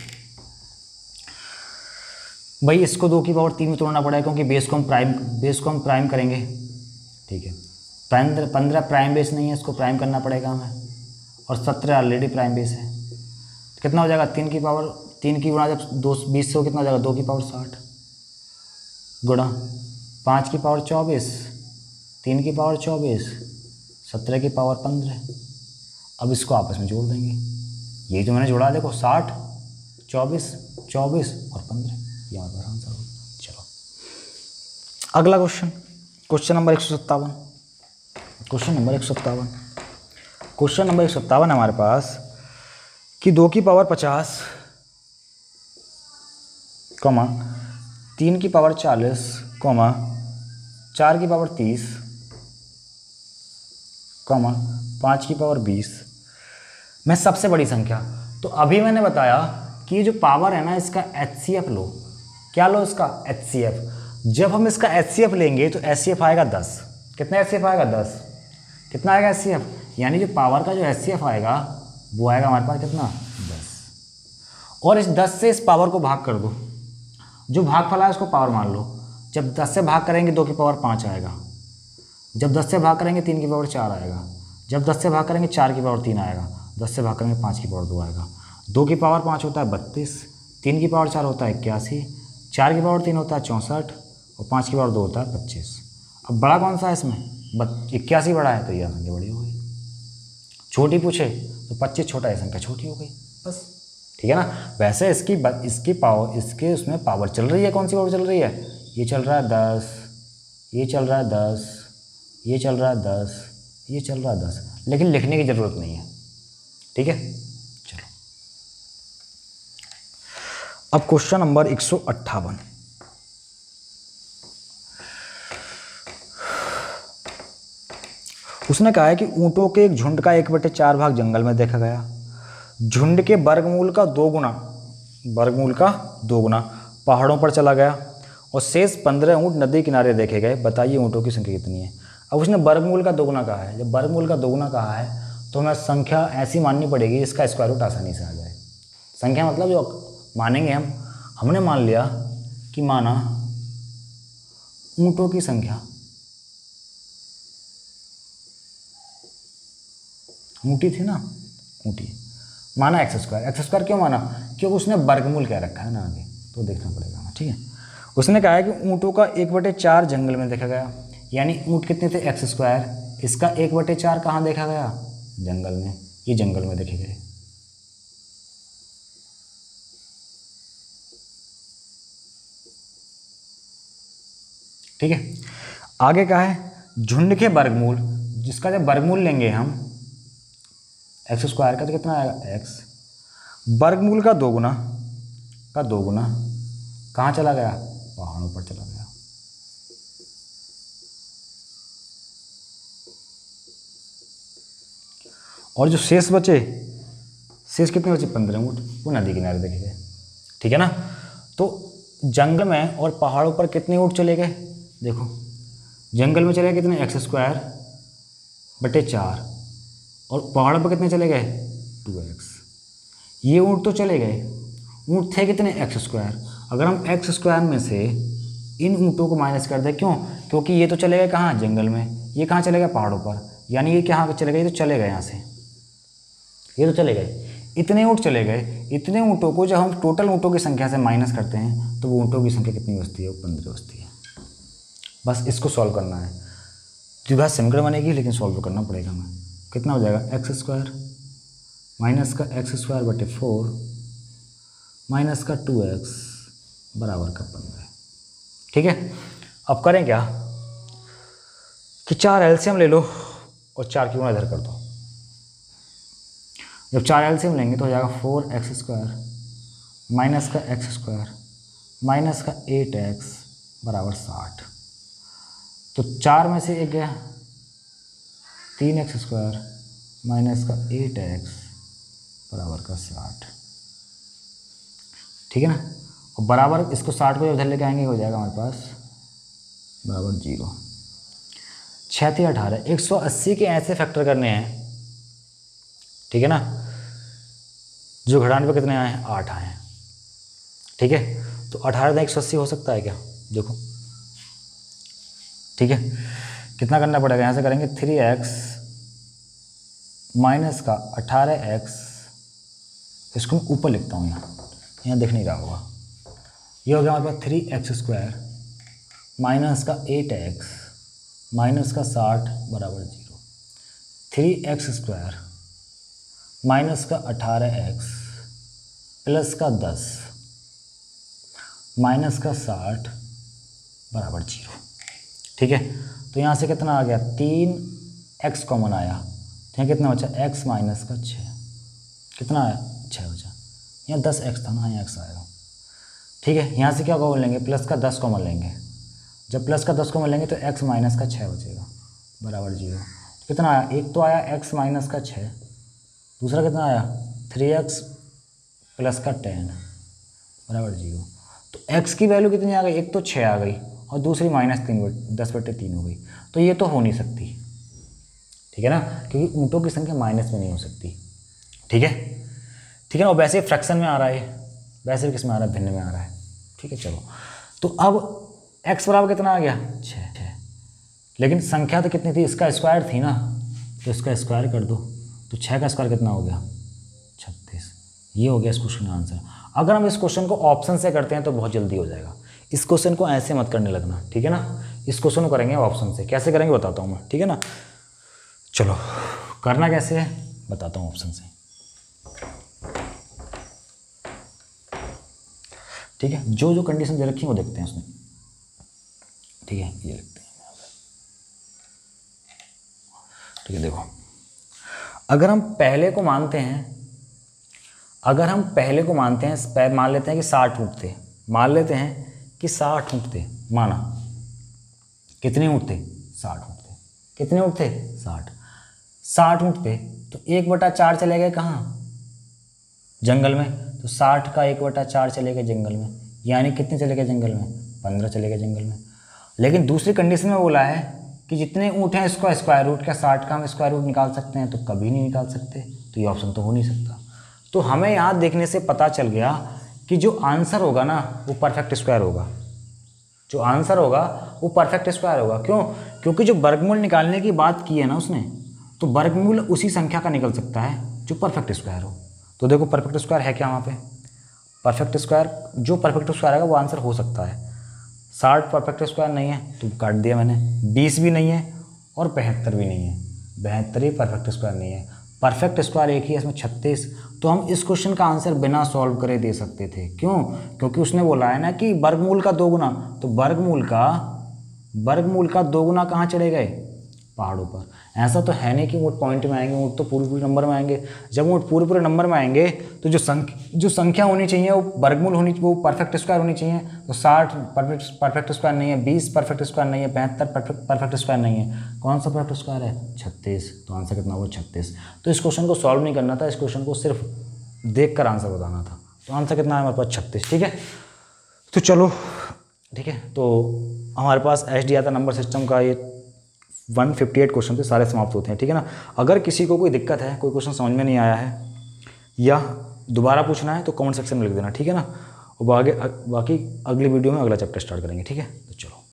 भाई इसको 2 की पावर 3 में तोड़ना पड़ेगा क्योंकि बेस को हम प्राइम करेंगे। ठीक है, 15 प्राइम बेस नहीं है, इसको प्राइम करना पड़ेगा हमें, और 17 ऑलरेडी प्राइम बेस है। तो कितना हो जाएगा? 3 की पावर 3 की गुणा जब 20 से हो कितना हो जाएगा? 2 की पावर 60 गुणा 5 की पावर 24, 3 की पावर 24, 17 की पावर 15। अब इसको आपस में जोड़ देंगे। यही जो मैंने जोड़ा देखो 60 24 24 और 15, ये हमारे पास आंसर होगा। चलो अगला क्वेश्चन नंबर 157। क्वेश्चन नंबर 157 हमारे पास कि 2 की पावर 50 कॉमा 3 की पावर 40 कॉमा 4 की पावर 30 कॉमा 5 की पावर 20 में सबसे बड़ी संख्या। तो अभी मैंने बताया कि ये जो पावर है ना, इसका HCF लो। क्या लो? इसका HCF। जब हम इसका HCF लेंगे तो HCF आएगा 10। कितना HCF आएगा? 10। कितना आएगा HCF? यानी जो पावर का जो HCF आएगा वो आएगा हमारे पास कितना? 10। और इस 10 से इस पावर को भाग कर दो। जो भागफल है उसको पावर मान लो। जब 10 से भाग करेंगे 2 की पावर 5 आएगा। जब 10 से भाग करेंगे 3 की पावर 4 आएगा। जब 10 से भाग करेंगे 4 की पावर 3 आएगा। 10 से भाग करेंगे 5 की पावर 2 आएगा। 2 की पावर 5 होता है 32, 3 की पावर 4 होता है 81, 4 की पावर 3 होता है 64 और 5 की पावर 2 होता है 25। अब बड़ा कौन सा है इसमें? 81 बड़ा है तो यह संख्या बड़ी हो गई। छोटी पूछे तो 25 छोटा है, संख्या छोटी हो गई, बस। ठीक है ना। वैसे इसकी पावर, इसके उसमें पावर चल रही है। कौन सी पावर चल रही है? ये चल रहा है 10, ये चल रहा है 10, ये चल रहा है 10, ये चल रहा है 10, लेकिन लिखने की ज़रूरत नहीं है। ठीक है, चलो अब क्वेश्चन नंबर 158। उसने कहा है कि ऊंटों के एक झुंड का 1/4 भाग जंगल में देखा गया। झुंड के वर्गमूल का 2 गुना पहाड़ों पर चला गया और शेष 15 ऊँट नदी किनारे देखे गए। बताइए ऊँटों की संख्या कितनी है? अब उसने वर्गमूल का 2 गुना कहा है। जब वर्गमूल का 2 गुना कहा है तो हमें संख्या ऐसी माननी पड़ेगी जिसका स्क्वायर रूट आसानी से आ जाए। संख्या मतलब जो मानेंगे हमने मान लिया कि माना ऊँटों की संख्या, ऊँटी थी ना, ऊँटी, माना x स्क्वायर क्यों माना? क्योंकि उसने वर्गमूल क्या रखा है ना आगे, तो देखना पड़ेगा हमें। ठीक है, उसने कहा है कि ऊँटों का 1/4 जंगल में देखा गया। यानी ऊँट कितने थे? x square. इसका 1/4 कहाँ देखा गया? जंगल में। ये जंगल में देखे गए। ठीक है, आगे का है झुंड के वर्गमूल, जिसका जब वर्गमूल लेंगे हम x स्क्वायर का तो कितना आएगा? x। वर्गमूल का 2 गुना कहाँ चला गया? पहाड़ों पर चला गया। और जो शेष कितने बचे? 15 ऊँट, वो नदी किनारे देखे गए। ठीक है ना। तो जंगल में और पहाड़ों पर कितने ऊँट चले गए? देखो, जंगल में चले गए कितने? x स्क्वायर बटे 4 और पहाड़ों पर कितने चले गए? 2x। ये ऊँट तो चले गए। ऊँट थे कितने? x square. अगर हम x स्क्वायर में से इन ऊँटों को माइनस कर दें, क्यों? क्योंकि ये तो चले गए कहाँ? जंगल में। ये कहाँ चले गए? पहाड़ों पर। यानी ये कहाँ चले गए? ये तो चले गए यहाँ से, ये तो चले गए। इतने ऊँट चले गए। इतने ऊँटों को जब हम टोटल ऊँटों की संख्या से माइनस करते हैं तो वो ऊँटों की संख्या कितनी बचती है? वो 15 बचती है। बस इसको सॉल्व करना है। द्विघात समीकरण बनेगी लेकिन सॉल्व करना पड़ेगा हमें। कितना हो जाएगा? x स्क्वायर माइनस का x स्क्वायर बटे 4 माइनस का 2x बराबर का 15। ठीक है, अब करें क्या कि 4 एलसीएम ले लो और 4 की गुणा इधर कर दो। जब 4 एलसीएम लेंगे तो हो जाएगा 4x स्क्वायर माइनस का x स्क्वायर माइनस का 8x बराबर 60। तो 4 में से एक गया, 3x स्क्वायर माइनस का 8x बराबर का 60। ठीक है ना। और बराबर इसको 60 को इधर लेके आएंगे हो जाएगा हमारे पास बराबर 0। 6 × 18, 180 के ऐसे फैक्टर करने हैं। ठीक है ना, जो घटाने पे कितने आए हैं? 8 आए हैं। ठीक है, तो 18 × 180 हो सकता है क्या? देखो, ठीक है, कितना करना पड़ेगा? यहाँ से करेंगे 3x माइनस का 18x, इसको मैं ऊपर लिखता हूँ, यहाँ दिख नहीं रहा होगा। ये हो गया हमारे पास 3x स्क्वायर माइनस का 8x माइनस का 60 बराबर 0। 3x स्क्वायर माइनस का 18x प्लस का 10 माइनस का 60 बराबर 0। ठीक है, तो यहाँ से कितना आ गया? 3x कॉमन आया, तो यहाँ कितना बचा? x माइनस का 6। कितना आया? 6 बचा। यहाँ 10x था ना, यहाँ x आएगा। ठीक है, यहाँ से क्या कॉमन लेंगे, प्लस का 10 कॉमन लेंगे। जब प्लस का 10 कॉमन लेंगे तो x माइनस का 6 बचेगा बराबर 0। कितना आया, एक तो आया x माइनस का 6, दूसरा कितना आया 3x प्लस का 10 बराबर 0। तो x की वैल्यू कितनी आ गई, एक तो 6 आ गई और दूसरी -10/3 हो गई। तो ये तो हो नहीं सकती, ठीक है ना, क्योंकि ऊँटों की संख्या माइनस में नहीं हो सकती। ठीक है, ठीक है ना। और वैसे फ्रैक्शन में आ रहा है, वैसे भी किस में आ रहा है, भिन्न में आ रहा है। ठीक है, चलो तो अब x बराबर कितना आ गया 6, लेकिन संख्या तो कितनी थी, इसका स्क्वायर थी ना, तो इसका स्क्वायर कर दो तो 6 का स्क्वायर कितना हो गया 36। ये हो गया इस क्वेश्चन का आंसर। अगर हम इस क्वेश्चन को ऑप्शन से करते हैं तो बहुत जल्दी हो जाएगा। इस क्वेश्चन को ऐसे मत करने लगना, ठीक है ना। इस क्वेश्चन को करेंगे ऑप्शन से, कैसे करेंगे बताता हूँ मैं, ठीक है ना। चलो करना कैसे है बताता हूँ ऑप्शन से। ठीक है, जो जो कंडीशन दे रखी है वो देखते हैं उसमें। ठीक है, ये लिखते हैं। ठीक है, देखो अगर हम पहले को मानते हैं, मान लेते हैं कि 60 ऊँट थे, मान लेते हैं कि 60 ऊँट थे, माना कितने ऊँट थे 60 ऊँट थे, कितने ऊँट थे 60 ऊँट थे। तो 1/4 चले गए कहाँ, जंगल में, तो 60 का 1/4 चले गए जंगल में, यानी कितने चले गए जंगल में 15 चले गए जंगल में। लेकिन दूसरी कंडीशन में बोला है कि जितने ऊँट हैं इसका स्क्वायर रूट, क्या 60 का हम स्क्वायर रूट निकाल सकते हैं, तो कभी नहीं निकाल सकते, तो ये ऑप्शन तो हो नहीं सकता। तो हमें यहाँ देखने से पता चल गया कि जो आंसर होगा ना वो परफेक्ट स्क्वायर होगा, जो आंसर होगा वो परफेक्ट स्क्वायर होगा। क्यों, क्योंकि जो वर्गमूल निकालने की बात की है ना उसने, तो वर्गमूल उसी संख्या का निकल सकता है जो परफेक्ट स्क्वायर हो। तो देखो परफेक्ट स्क्वायर है क्या वहाँ पे, परफेक्ट स्क्वायर, जो परफेक्ट स्क्वायर आएगा वो आंसर हो सकता है। 60 परफेक्ट स्क्वायर नहीं है तो काट दिया मैंने, 20 भी नहीं है और 72 भी नहीं है, 72 ही परफेक्ट स्क्वायर नहीं है। परफेक्ट स्क्वायर एक ही है, इसमें 36। तो हम इस क्वेश्चन का आंसर बिना सॉल्व करे दे सकते थे। क्यों, क्योंकि उसने बोला है ना कि वर्गमूल का 2 गुना, तो वर्गमूल का 2 गुना कहाँ चढ़े गए, पहाड़ों पर। ऐसा तो है नहीं कि ऊँट पॉइंट में आएंगे, ऊँट तो पूरे नंबर में आएंगे। जब ऊँट पूरे नंबर में आएंगे तो जो संख्या होनी चाहिए वो वर्गमूल होनी, वो परफेक्ट स्क्वायर होनी चाहिए। तो 60 परफेक्ट स्क्वायर नहीं है, 20 परफेक्ट स्क्वायर नहीं है, 72 परफेक्ट स्क्वायर नहीं है। कौन सा परफेक्ट स्क्वायर है 36। तो आंसर कितना हुआ 36। तो इस क्वेश्चन को सॉल्व नहीं करना था, इस क्वेश्चन को सिर्फ देख कर आंसर बताना था। तो आंसर कितना है हमारे पास 36। ठीक है, तो चलो ठीक है, तो हमारे पास SDI नंबर सिस्टम का ये 158 क्वेश्चन थे, सारे समाप्त होते हैं। ठीक है ना। अगर किसी को कोई दिक्कत है, कोई क्वेश्चन समझ में नहीं आया है या दोबारा पूछना है तो कमेंट सेक्शन में लिख देना, ठीक है ना। और बाकी अगली वीडियो में अगला चैप्टर स्टार्ट करेंगे। ठीक है, तो चलो।